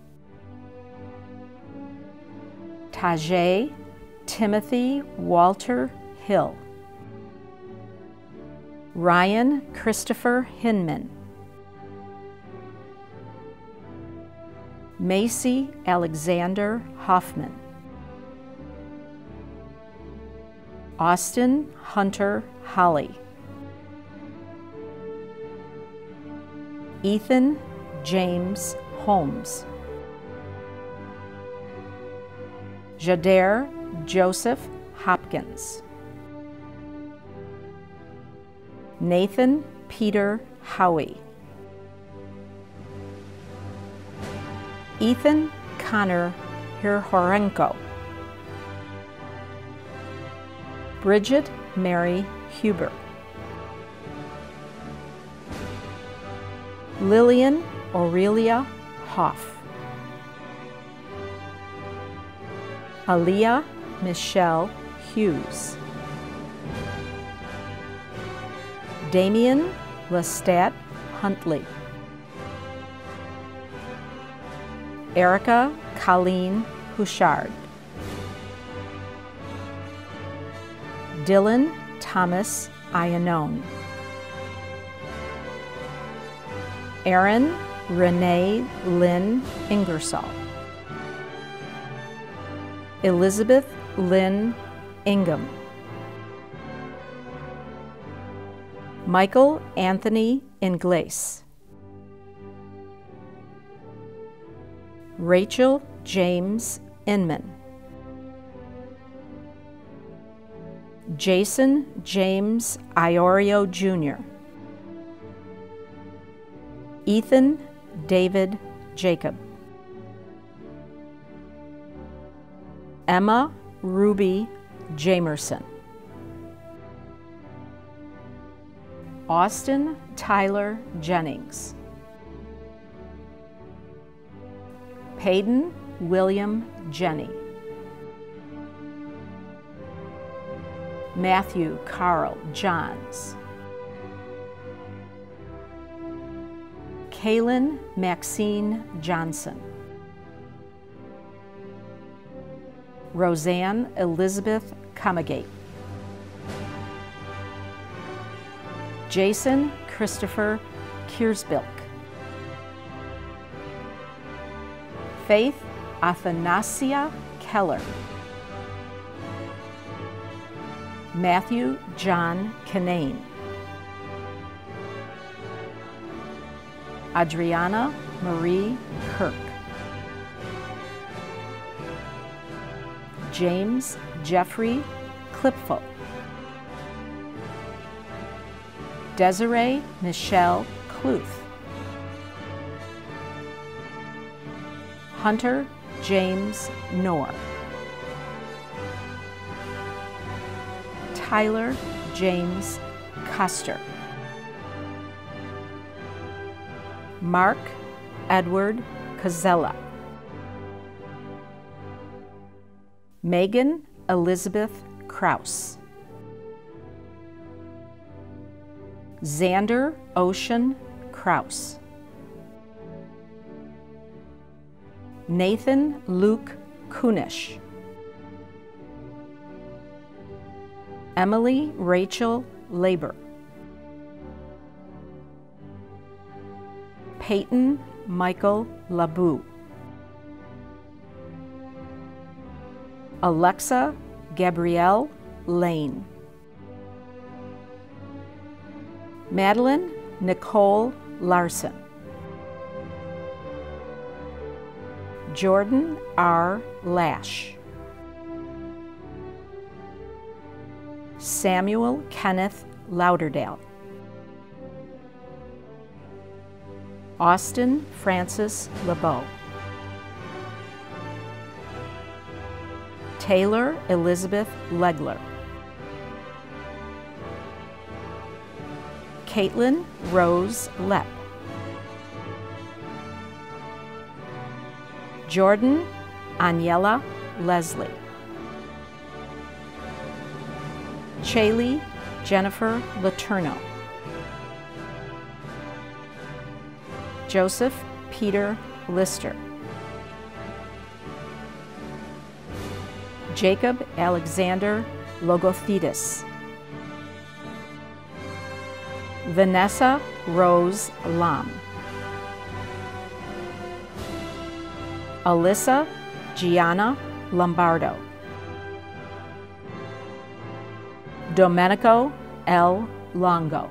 Tajay Timothy Walter Hill, Ryan Christopher Hinman, Macy Alexander Hoffman, Austin Hunter Holly, Ethan James Holmes, Jadair Joseph Hopkins, Nathan Peter Howie, Ethan Connor Hirhorenko, Bridget Mary Huber, Lillian Aurelia Hoff, Aaliyah Michelle Hughes, Damian Lestat Huntley, Erica Colleen Houchard, Dylan Thomas Iannone, Erin Renee Lynn Ingersoll, Elizabeth Lynn Ingham, Michael Anthony Ingles, Rachel James Inman, Jason James Iorio Jr., Ethan David Jacob, Emma Ruby Jamerson, Austin Tyler Jennings, Peyton William Jenny, Matthew Carl Johns, Kaylin Maxine Johnson, Roseanne Elizabeth Comagate, Jason Christopher Kiersbilk, Faith Athanasia Keller, Matthew John Kinane, Adriana Marie Kirk, James Jeffrey Klipfel, Desiree Michelle Kluth, Hunter James Knorr, Tyler James Custer, Mark Edward Cazella, Megan Elizabeth Kraus, Xander Ocean Kraus, Nathan Luke Kunish, Emily Rachel Labor, Peyton Michael Labou, Alexa Gabrielle Lane, Madeline Nicole Larson, Jordan R. Lash, Samuel Kenneth Lauderdale, Austin Francis LeBeau, Taylor Elizabeth Legler, Caitlin Rose Lepp, Jordan Aniela Leslie, Chaley Jennifer Letourneau, Joseph Peter Lister, Jacob Alexander Logothetis, Vanessa Rose Lam, Alyssa Gianna Lombardo, Domenico L. Longo,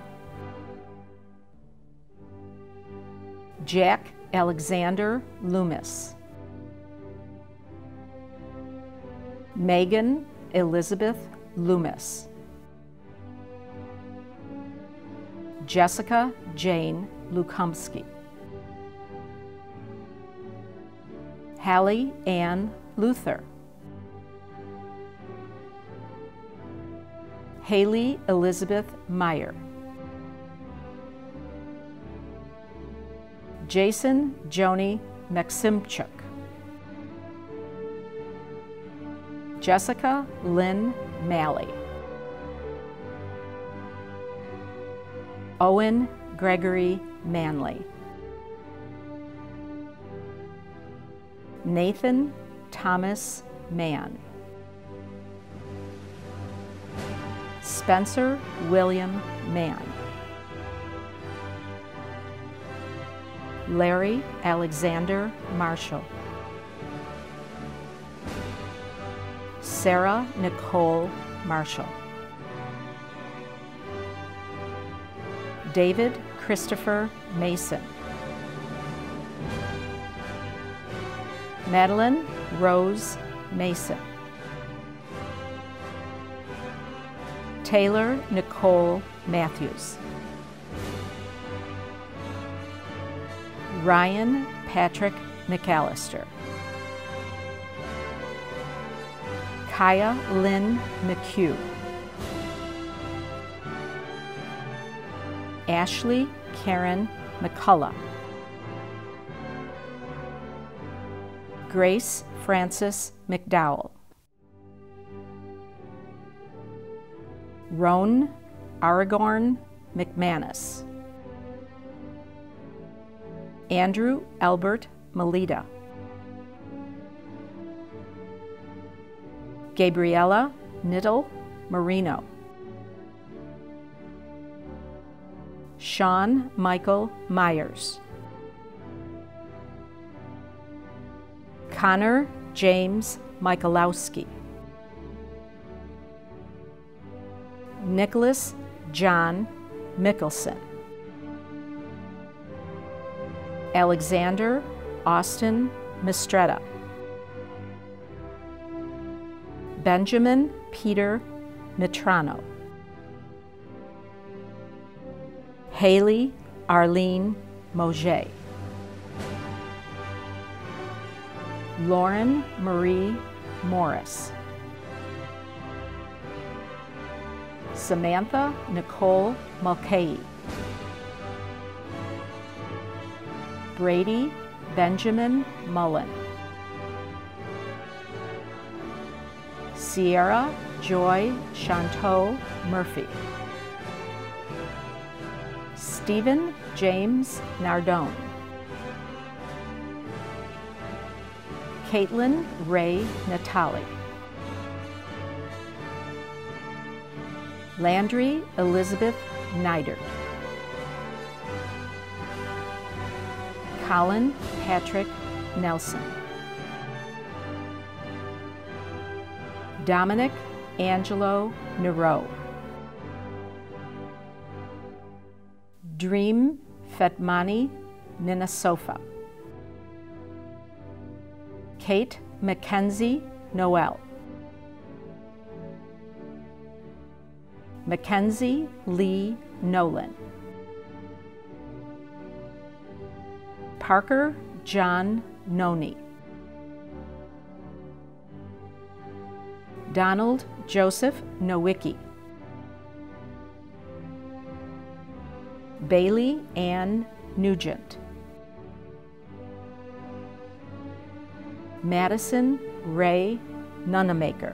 Jack Alexander Loomis, Megan Elizabeth Loomis, Jessica Jane Lukomsky. Hallie Ann Luther. Haley Elizabeth Meyer. Jason Joni Maximchuk. Jessica Lynn Malley. Owen Gregory Manley. Nathan Thomas Mann. Spencer William Mann. Larry Alexander Marshall. Sarah Nicole Marshall. David Christopher Mason. Madeline Rose Mason. Taylor Nicole Matthews. Ryan Patrick McAllister. Kaya Lynn McHugh. Ashley Karen McCullough. Grace Frances McDowell. Roan Aragorn McManus. Andrew Albert Melita. Gabriella Niddle Marino. Sean Michael Myers. Connor James Michalowski. Nicholas John Mickelson. Alexander Austin Mistretta. Benjamin Peter Mitrano. Haley Arlene Moget. Lauren Marie Morris. Samantha Nicole Mulcahy. Brady Benjamin Mullen. Sierra Joy Chanteau Murphy. Stephen James Nardone. Caitlin Ray Natali. Landry Elizabeth Neidert. Colin Patrick Nelson. Dominic Angelo Nero. Dream Fetmani Ninasofa. Kate Mackenzie Noel. Mackenzie Lee Nolan. Parker John Noni. Donald Joseph Nowicki. Bailey Ann Nugent. Madison Ray Nunamaker.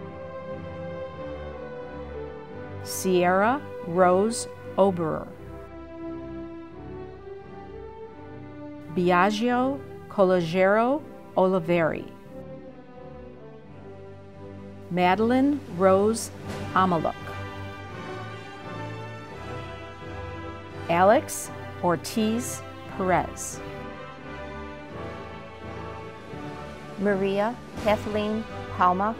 Sierra Rose Oberer. Biagio Colagero Oliveri. Madeline Rose Amaluk. Alex Ortiz Perez. Maria Kathleen Palma.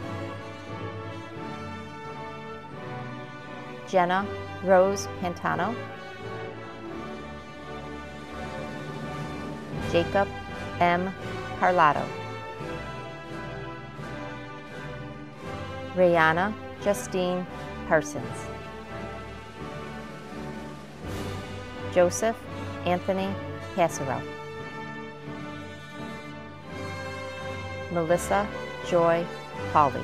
Jenna Rose Pantano. Jacob M. Parlato. Rayana Justine Parsons. Joseph Anthony Passero, Melissa Joy Hawley,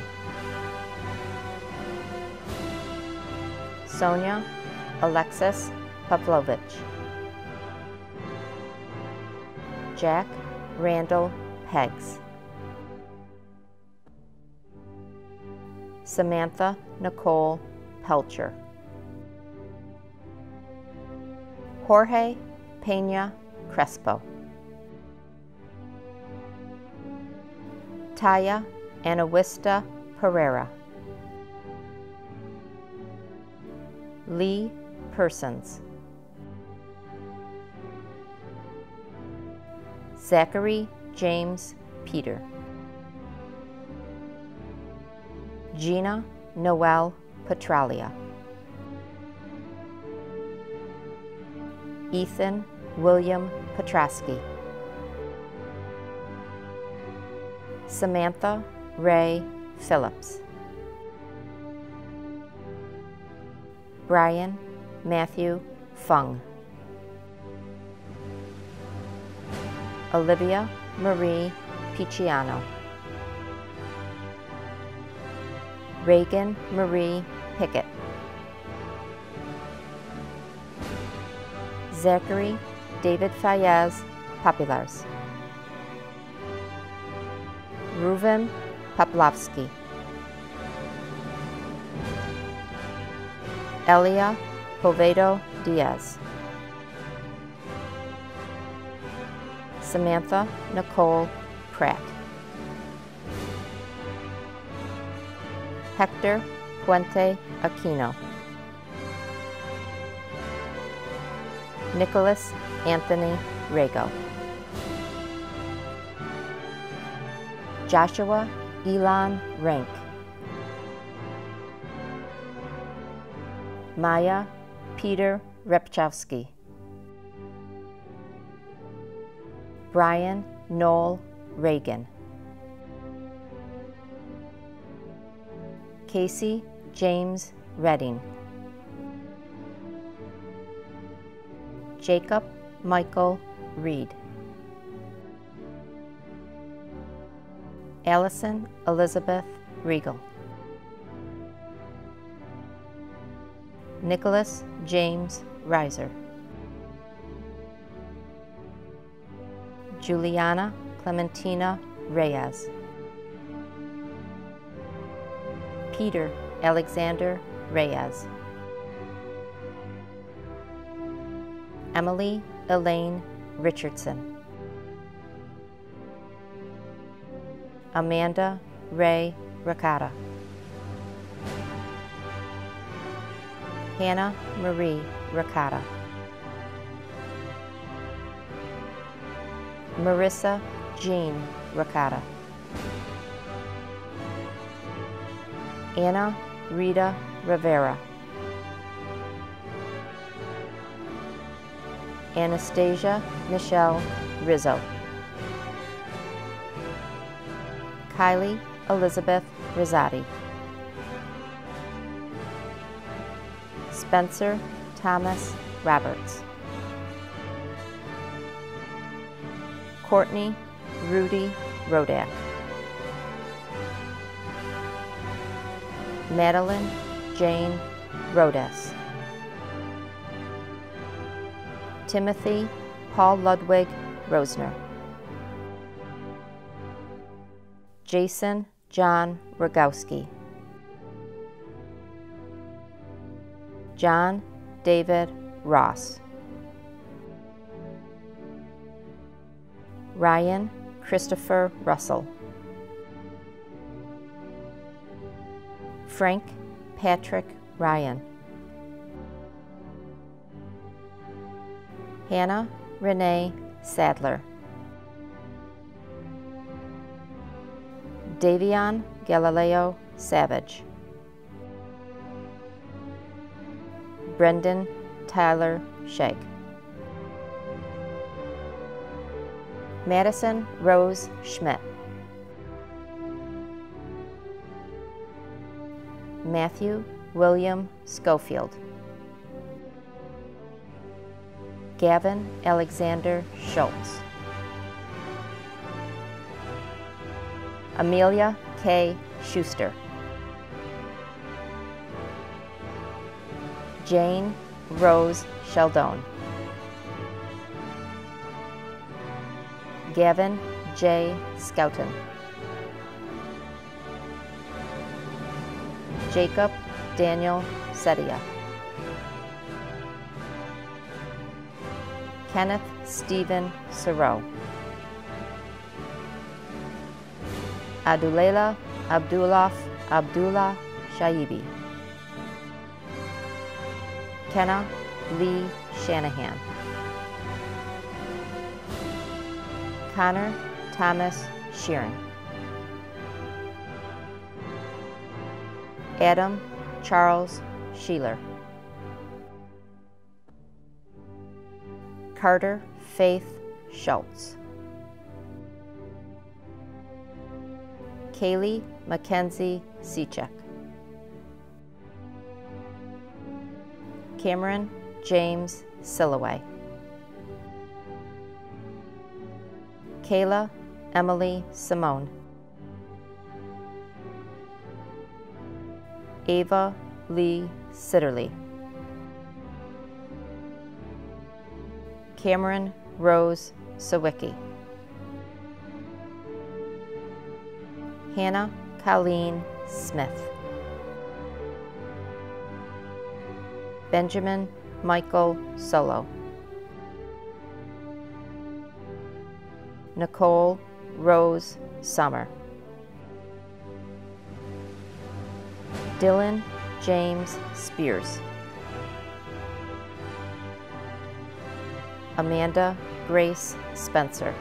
Sonia Alexis Pavlovich, Jack Randall Peggs, Samantha Nicole Pelcher, Jorge Peña Crespo, Taya Anawista Pereira, Lee Persons, Zachary James Peter, Gina Noel Petralia, Ethan William Petrosky, Samantha Ray Phillips, Brian Matthew Fung, Olivia Marie Picciano, Reagan Marie Pickett, Zachary David Fayez Populars, Reuven Poplovsky, Elia Poveda Diaz, Samantha Nicole Pratt, Hector Puente Aquino, Nicholas Anthony Rego, Joshua Elon Rank, Maya Peter Repchowski, Brian Noel Reagan, Casey James Redding, Jacob Michael Reed, Allison Elizabeth Regal, Nicholas James Reiser, Juliana Clementina Reyes, Peter Alexander Reyes, Emily Elaine Richardson, Amanda Ray Ricotta, Hannah Marie Ricotta, Marissa Jean Ricotta, Anna Rita Rivera, Anastasia Michelle Rizzo, Kylie Elizabeth Rosati, Spencer Thomas Roberts, Courtney Rudy Rodak, Madeline Jane Rodes, Timothy Paul Ludwig Rosner, Jason John Rogowski, John David Ross, Ryan Christopher Russell, Frank Patrick Ryan, Hannah Renee Sadler, Davion Galileo Savage, Brendan Tyler Shegg, Madison Rose Schmidt, Matthew William Schofield, Gavin Alexander Schultz. Amelia K. Schuster. Jane Rose Sheldon. Gavin J. Scouten. Jacob Daniel Sedia. Kenneth Stephen Serow. Adulela Abdullah Shaibi. Kenna Lee Shanahan. Connor Thomas Sheeran. Adam Charles Sheeler. Carter Faith Schultz. Kaylee Mackenzie Sechek. Cameron James Silloway. Kayla Emily Simone. Ava Lee Sitterly. Cameron Rose Sawicki. Hannah Colleen Smith. Benjamin Michael Solo. Nicole Rose Summer. Dylan James Spears. Amanda Grace Spencer.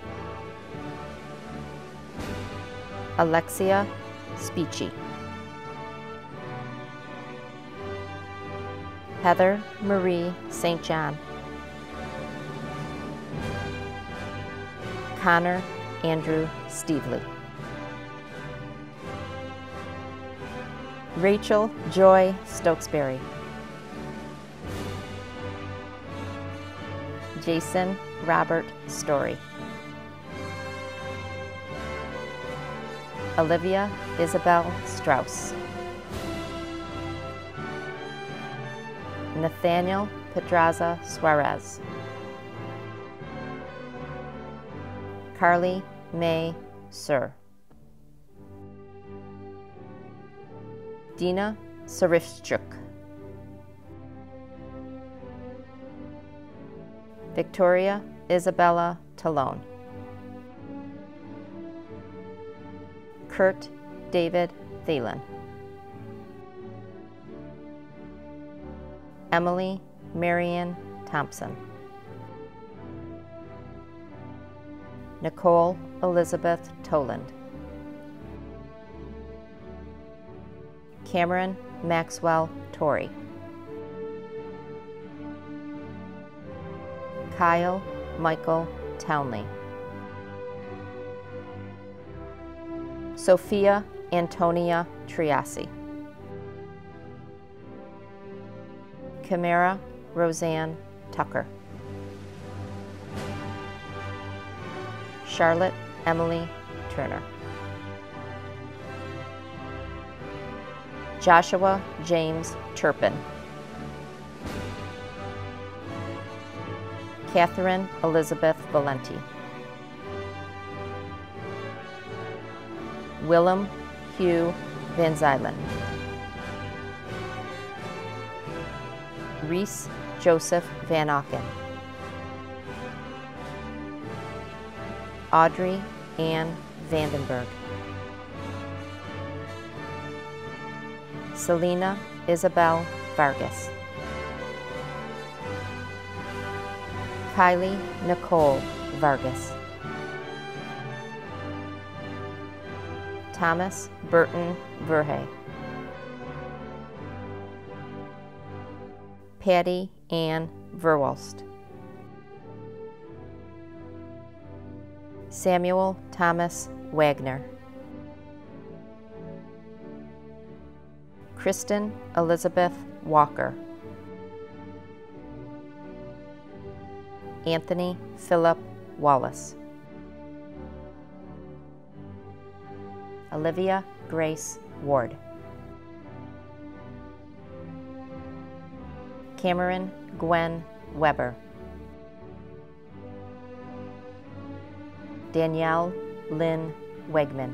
Alexia Spicci. Heather Marie St. John. Connor Andrew Stevely. Rachel Joy Stokesbury. Jason Robert Story. Olivia Isabel Strauss. Nathaniel Pedraza Suarez. Carly May Sir. Dina Sarifchuk. Victoria Isabella Talone. Kurt David Thielen. Emily Marian Thompson. Nicole Elizabeth Toland. Cameron Maxwell Torrey. Kyle Michael Townley. Sophia Antonia Triassi. Camara Roseanne Tucker. Charlotte Emily Turner. Joshua James Turpin. Catherine Elizabeth Valenti. Willem Hugh Van Zylen. Reese Joseph Van Auken. Audrey Ann Vandenberg. Selena Isabel Vargas. Kylie Nicole Vargas. Thomas Burton Verhey. Patty Ann Verwulst. Samuel Thomas Wagner. Kristen Elizabeth Walker. Anthony Philip Wallace. Olivia Grace Ward. Cameron Gwen Weber. Danielle Lynn Wegman.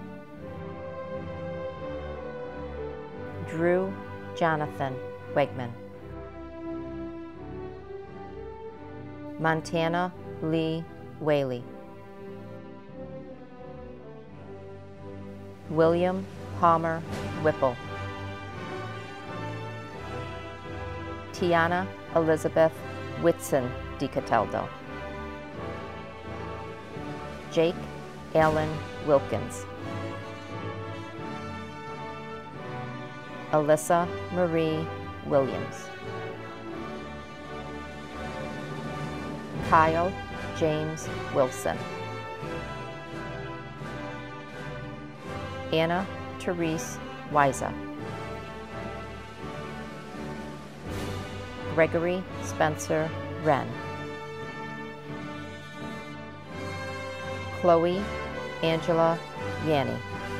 Drew Jonathan Wegman. Montana Lee Whaley. William Palmer Whipple. Tiana Elizabeth Whitson DiCateldo. Jake Allen Wilkins. Alyssa Marie Williams. Kyle James Wilson. Anna Therese Weiza. Gregory Spencer Wren. Chloe Angela Yanni.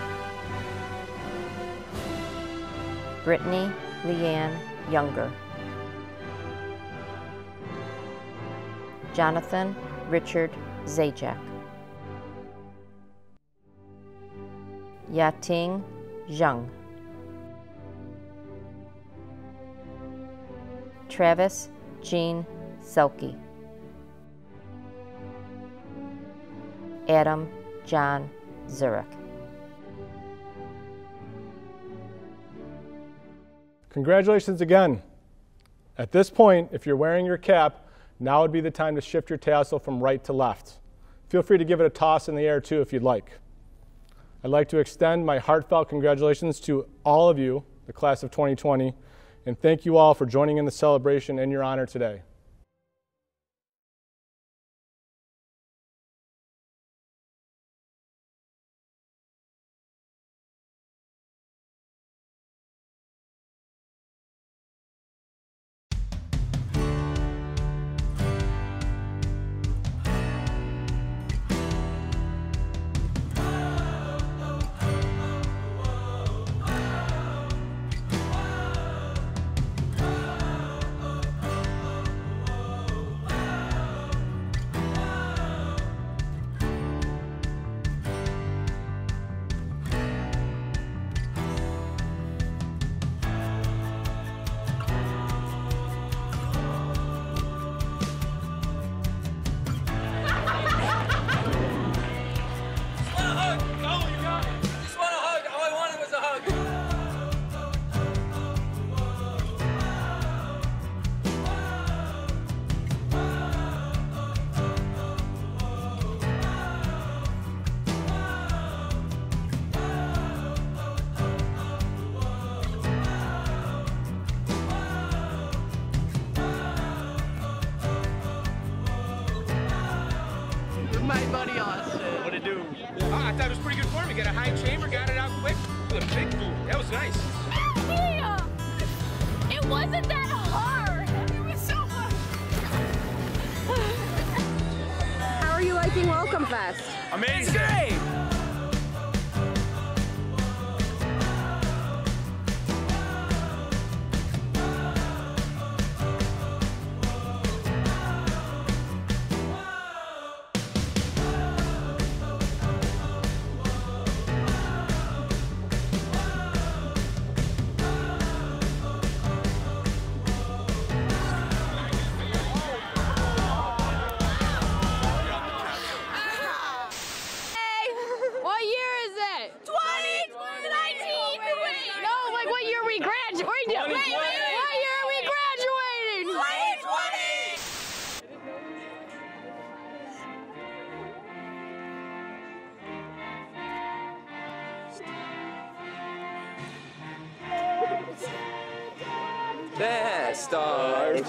Brittany Leanne Younger. Jonathan Richard Zajac. Yating Zhang. Travis Jean Selke. Adam John Zurich. Congratulations again. At this point, if you're wearing your cap, now would be the time to shift your tassel from right to left. Feel free to give it a toss in the air too if you'd like. I'd like to extend my heartfelt congratulations to all of you, the class of 2020, and thank you all for joining in the celebration in your honor today. My buddy Austin. What'd it do? Oh, I thought it was pretty good form. You got a high chamber, got it out quick. With a big boom. That was nice. Yeah. It wasn't that hard. It was so fun. How are you liking Welcome Fest? Amazing. It's great. Best stars.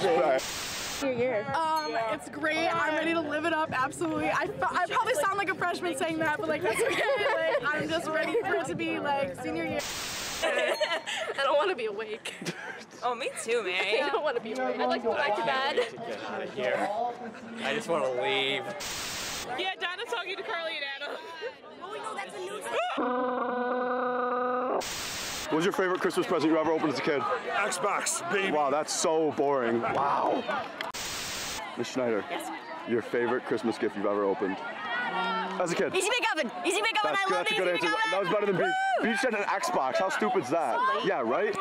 It's great. I'm ready to live it up. Absolutely. I probably sound like a freshman saying that, but like that's okay. Like I'm just ready for it to be like senior year. I don't want to be awake. Oh, me too, man. I don't want to be awake. I'd like to go back to bed. Get out of here. I just want to leave. Yeah, Donna's talking to Carly and Anna. Oh, no, that's a new What was your favorite Christmas present you ever opened as a kid? Xbox, baby. Wow, that's so boring. Wow. Ms. Schneider, your favorite Christmas gift you've ever opened? As a kid. Easy Bake Oven. Easy Bake Oven. I love That's a Easy good Bake answer. Oven. That was better than Beach. Beach said an Xbox. How stupid's that? Yeah, right?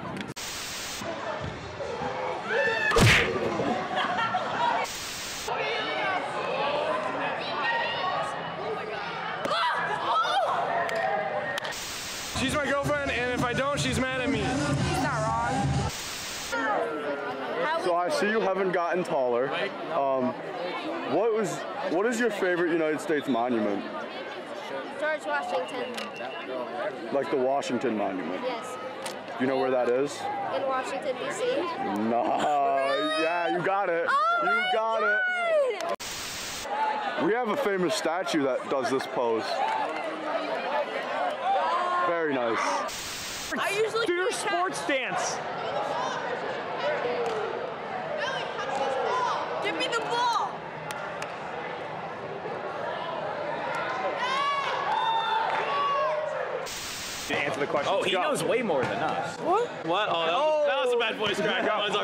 She's my girlfriend, and if I don't, she's mad at me. He's not wrong. So I see you haven't gotten taller. What is your favorite United States monument? George Washington. Like the Washington Monument? Yes. Do you know where that is? In Washington, D.C. No. Yeah, you got it. You got it. We have a famous statue that does this pose. Very nice. I usually do your sports dance. Give me the ball. To answer the question. Oh, he knows way more than us. What? What? Oh, that was a bad voice crack.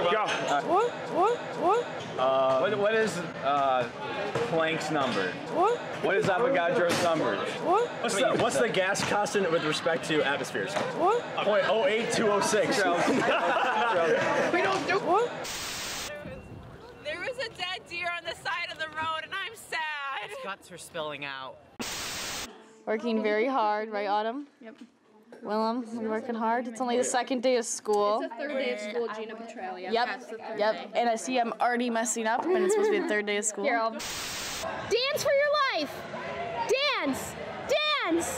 What is Planck's number? What is Avogadro's number? What's the gas constant with respect to atmospheres? 0.08206. We don't do what? There was a dead deer on the side of the road, and I'm sad. His guts are spilling out. Working very hard, right, Autumn? Yep. Willem, we're working hard. It's only the second day of school. It's the third day of school, Gina Petralia. Yep, That's the third yep. day. And I see I'm already messing up, and it's supposed to be the third day of school. Here, Dance for your life. Dance. Dance.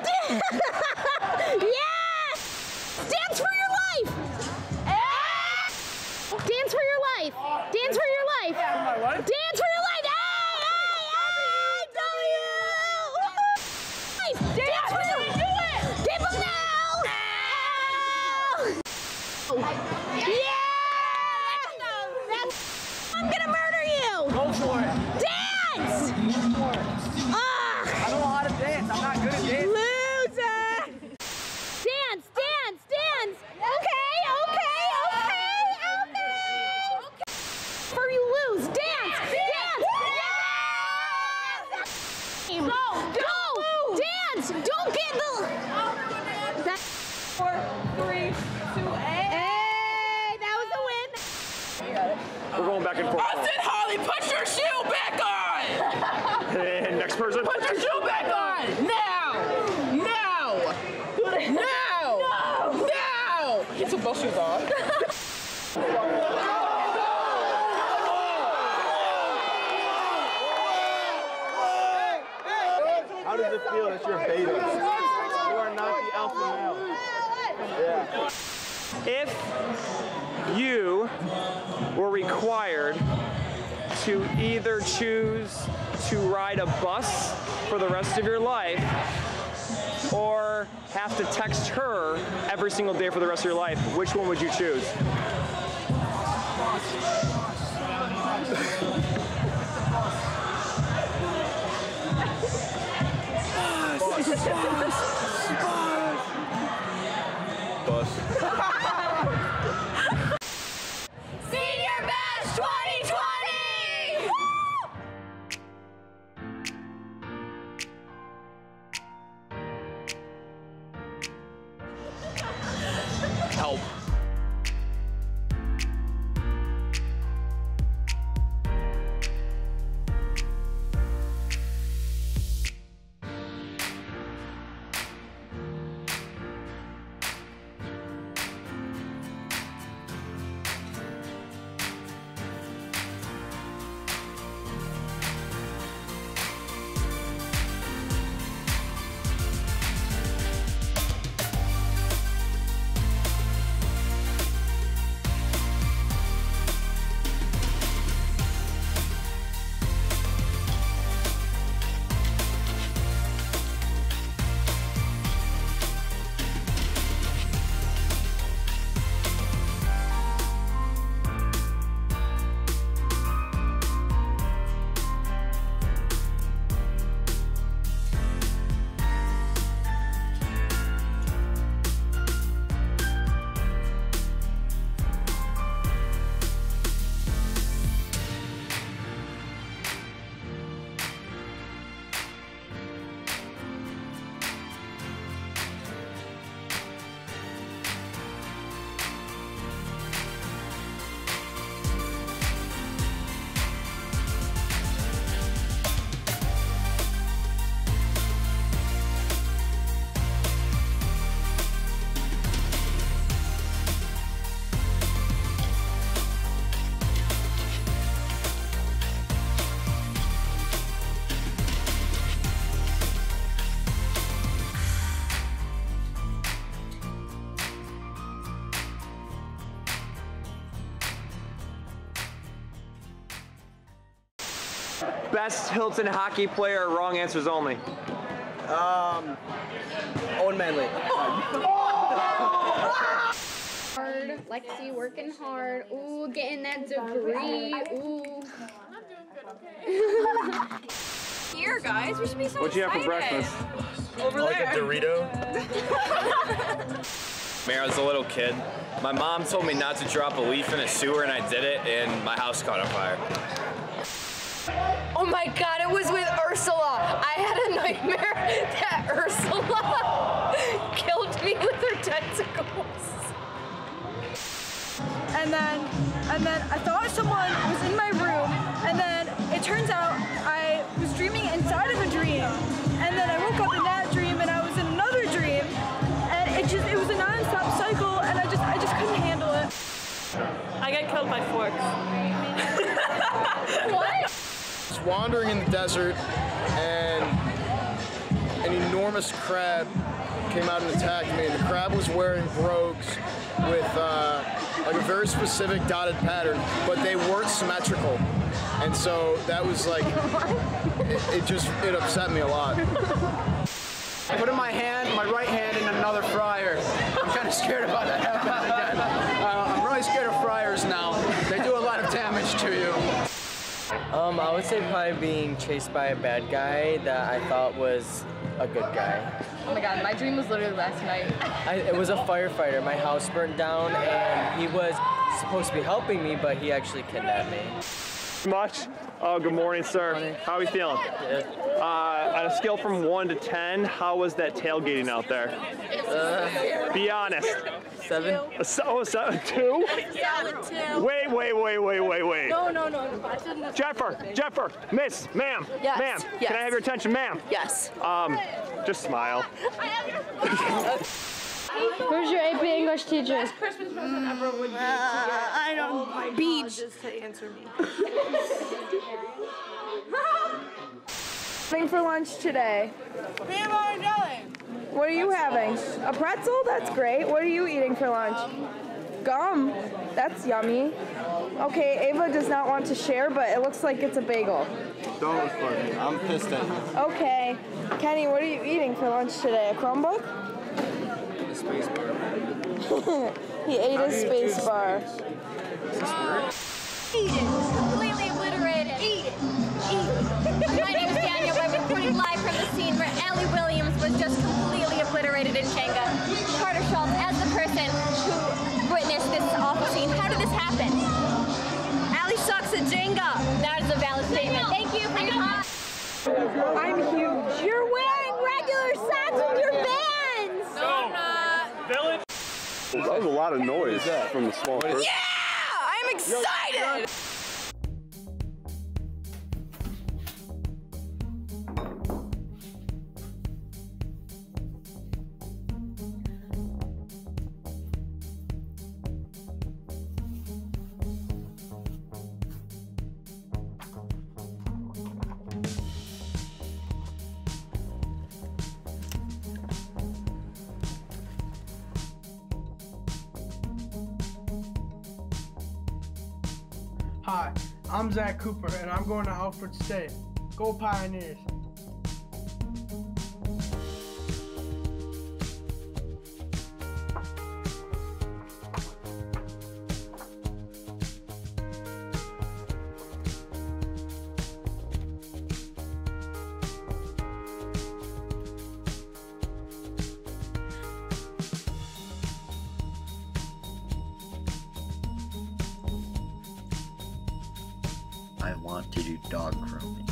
Yes. Dance for your life. Dance for your life. Dance for your life. Dance for your life. Dance for your life. Do it. Give them now. Yeah. I'm gonna murder you. Go for it. Dance. I don't know how to dance. I'm not good at dancing. Loser. Dance. Dance. Dance. Okay. For you lose. Dance. Dance. Go. Dance. Don't get the. That 4, 3, 2, 8. Hey, that was a win. We're going back and forth. Austin Holly, put your shoe back on! And next person. Put your shoe back on! Now! Get some both shoes on. How does it feel that you're beta? You are not the alpha male. Yeah. If you were required to either choose to ride a bus for the rest of your life or have to text her every single day for the rest of your life, which one would you choose? Bus. Senior Bash 2020! Help. Best Hilton hockey player, wrong answers only. Owen Manley. Hard, Lexi working hard. Ooh, getting that degree. Ooh. Here, guys, we should be so What'd you have for breakfast? Over Like there. a Dorito? Man, I was a little kid. My mom told me not to drop a leaf in a sewer, and I did it, and my house caught on fire. Oh my God, it was with Ursula. I had a nightmare that Ursula killed me with her tentacles. And then I thought someone was in my room, and then it turns out I was dreaming inside of a dream, and then I woke up in that dream, and I was in another dream, and it was a non-stop cycle, and I just couldn't handle it. I got killed by forks. What? was wandering in the desert, and an enormous crab came out and attacked me. And the crab was wearing brogues with like a very specific dotted pattern, but they weren't symmetrical. And so that was like, it upset me a lot. I put in my right hand in another fryer. I'm kind of scared about that happening again. I'm really scared of fryers now. They do a lot of damage to you. I would say probably being chased by a bad guy that I thought was a good guy. Oh my God, my dream was literally last night. It was a firefighter. My house burnt down and he was supposed to be helping me, but he actually kidnapped me. Much. Oh, good morning, sir. How are we feeling? On a scale from 1 to 10, how was that tailgating out there? Be honest. 7. Oh, 7, 2? Solid 2. Wait. No. Jeffer, miss, ma'am, Yes. ma'am. Yes. Can I have your attention, ma'am? Yes. Just smile. Who's your AP English teacher? Christmas present ever would be I don't know. Beach. just to answer me. Having for lunch today? Peanut butter jelly. What are you having? A pretzel? That's great. What are you eating for lunch? Gum. That's yummy. Okay, Ava does not want to share, but it looks like it's a bagel. Don't record me. I'm pissed at you. Okay. Kenny, what are you eating for lunch today? A Chromebook? A space bar. He ate a space bar. Eat it. Completely obliterated. Eat it. My name is Daniel. We're reporting live from the scene where Ellie Williams was just completely obliterated in Jenga. Carter Schultz, as the person who witnessed this awful scene, how did this happen? Allie sucks at Jenga. That is a valid statement. Thank you for your time. I'm huge. You're wearing regular socks with your bands. No, I'm not. Village. That was a lot of noise from the small person. Yeah! I'm excited! Hi, I'm Zach Cooper, and I'm going to Alfred State. Go Pioneers! I want to do dog grooming.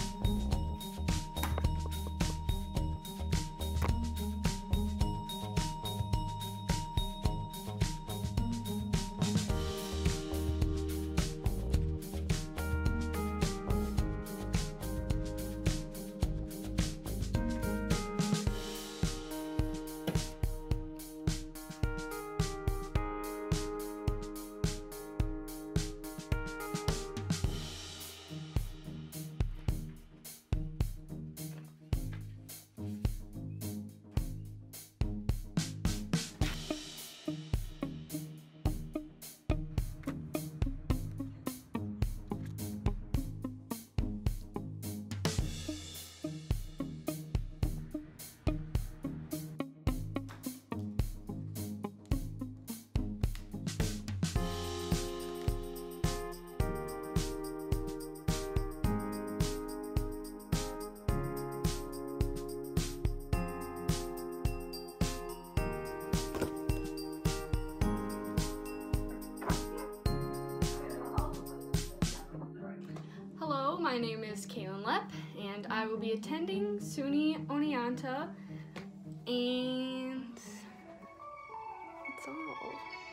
my name is Kaylin Lepp, and I will be attending SUNY Oneonta, and that's all.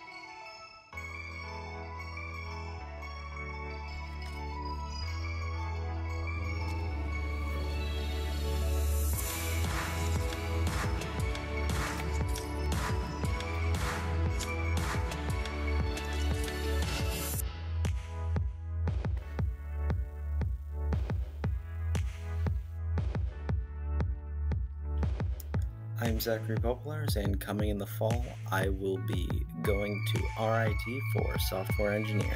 I'm Zachary Popolars, and coming in the fall, I will be going to RIT for software engineering.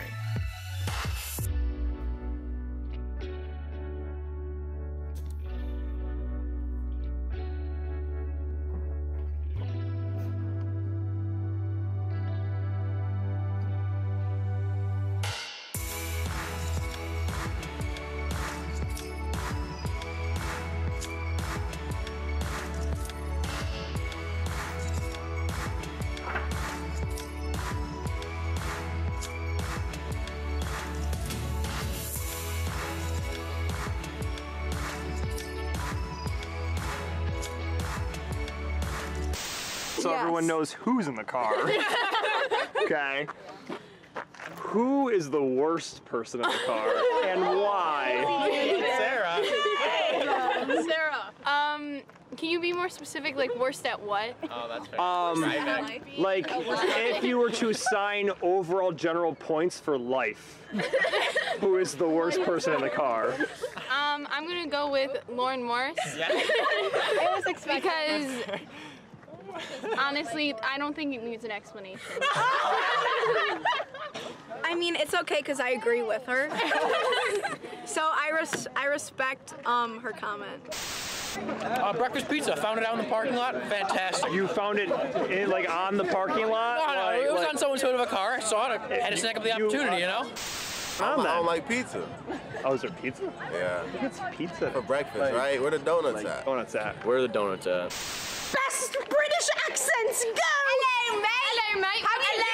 So everyone knows who's in the car. Okay. Who is the worst person in the car and why? Sarah. Sarah. Can you be more specific, like worst at what? Oh, that's fair. Like if you were to assign overall general points for life, who is the worst person in the car? I'm gonna go with Lauren Morris. Yeah. It was expected. Because honestly, I don't think it needs an explanation. I mean, it's okay because I agree with her. So I respect her comment. Breakfast pizza. Found it out in the parking lot. Fantastic. You found it in, like on the parking lot? No, it was on someone's hood of a car. I saw it. I had to snag up the opportunity, you know? I don't like pizza. Oh, is there pizza? Yeah. Who gets pizza? For breakfast, right? Where the donuts at? Donuts at? Where are the donuts at? Best British accents, go! Hello, mate. Hello, mate.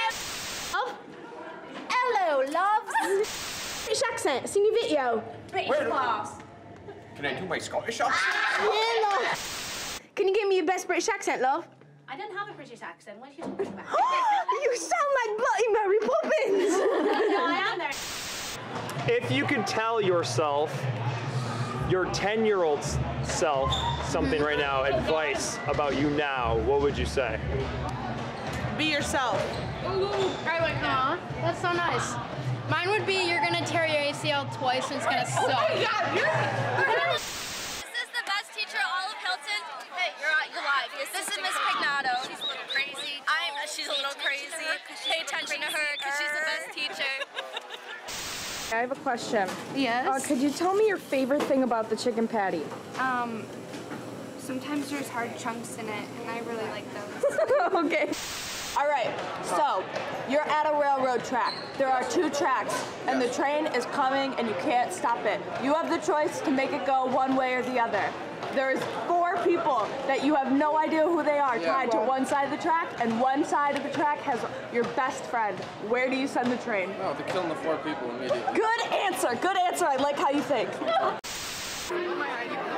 Hello, loves. British accent, sing your video. British class. Can I do my Scottish accent? Yeah, love. Can you give me your best British accent, love? I don't have a British accent. What are you talking about? You sound like Bloody Mary Poppins. No, I am there. If you could tell yourself, your 10-year-old self, something right now, advice about you now, what would you say? Be yourself. I like that. That's so nice. Mine would be you're gonna tear your ACL twice and it's gonna suck. Oh my God, This is the best teacher in all of Hilton. Hey, you're live. This is Miss Pignato. She's a little crazy. She's a little crazy. Pay attention to her because she's the best teacher. I have a question. Yes? Could you tell me your favorite thing about the chicken patty? Sometimes there's hard chunks in it, and I really like those. Okay. All right, so you're at a railroad track. There are 2 tracks, and the train is coming, and you can't stop it. You have the choice to make it go one way or the other. There's 4 people that you have no idea who they are tied to one side of the track, and one side of the track has your best friend. Where do you send the train? No, they're killing the 4 people immediately. Good answer, good answer. I like how you think.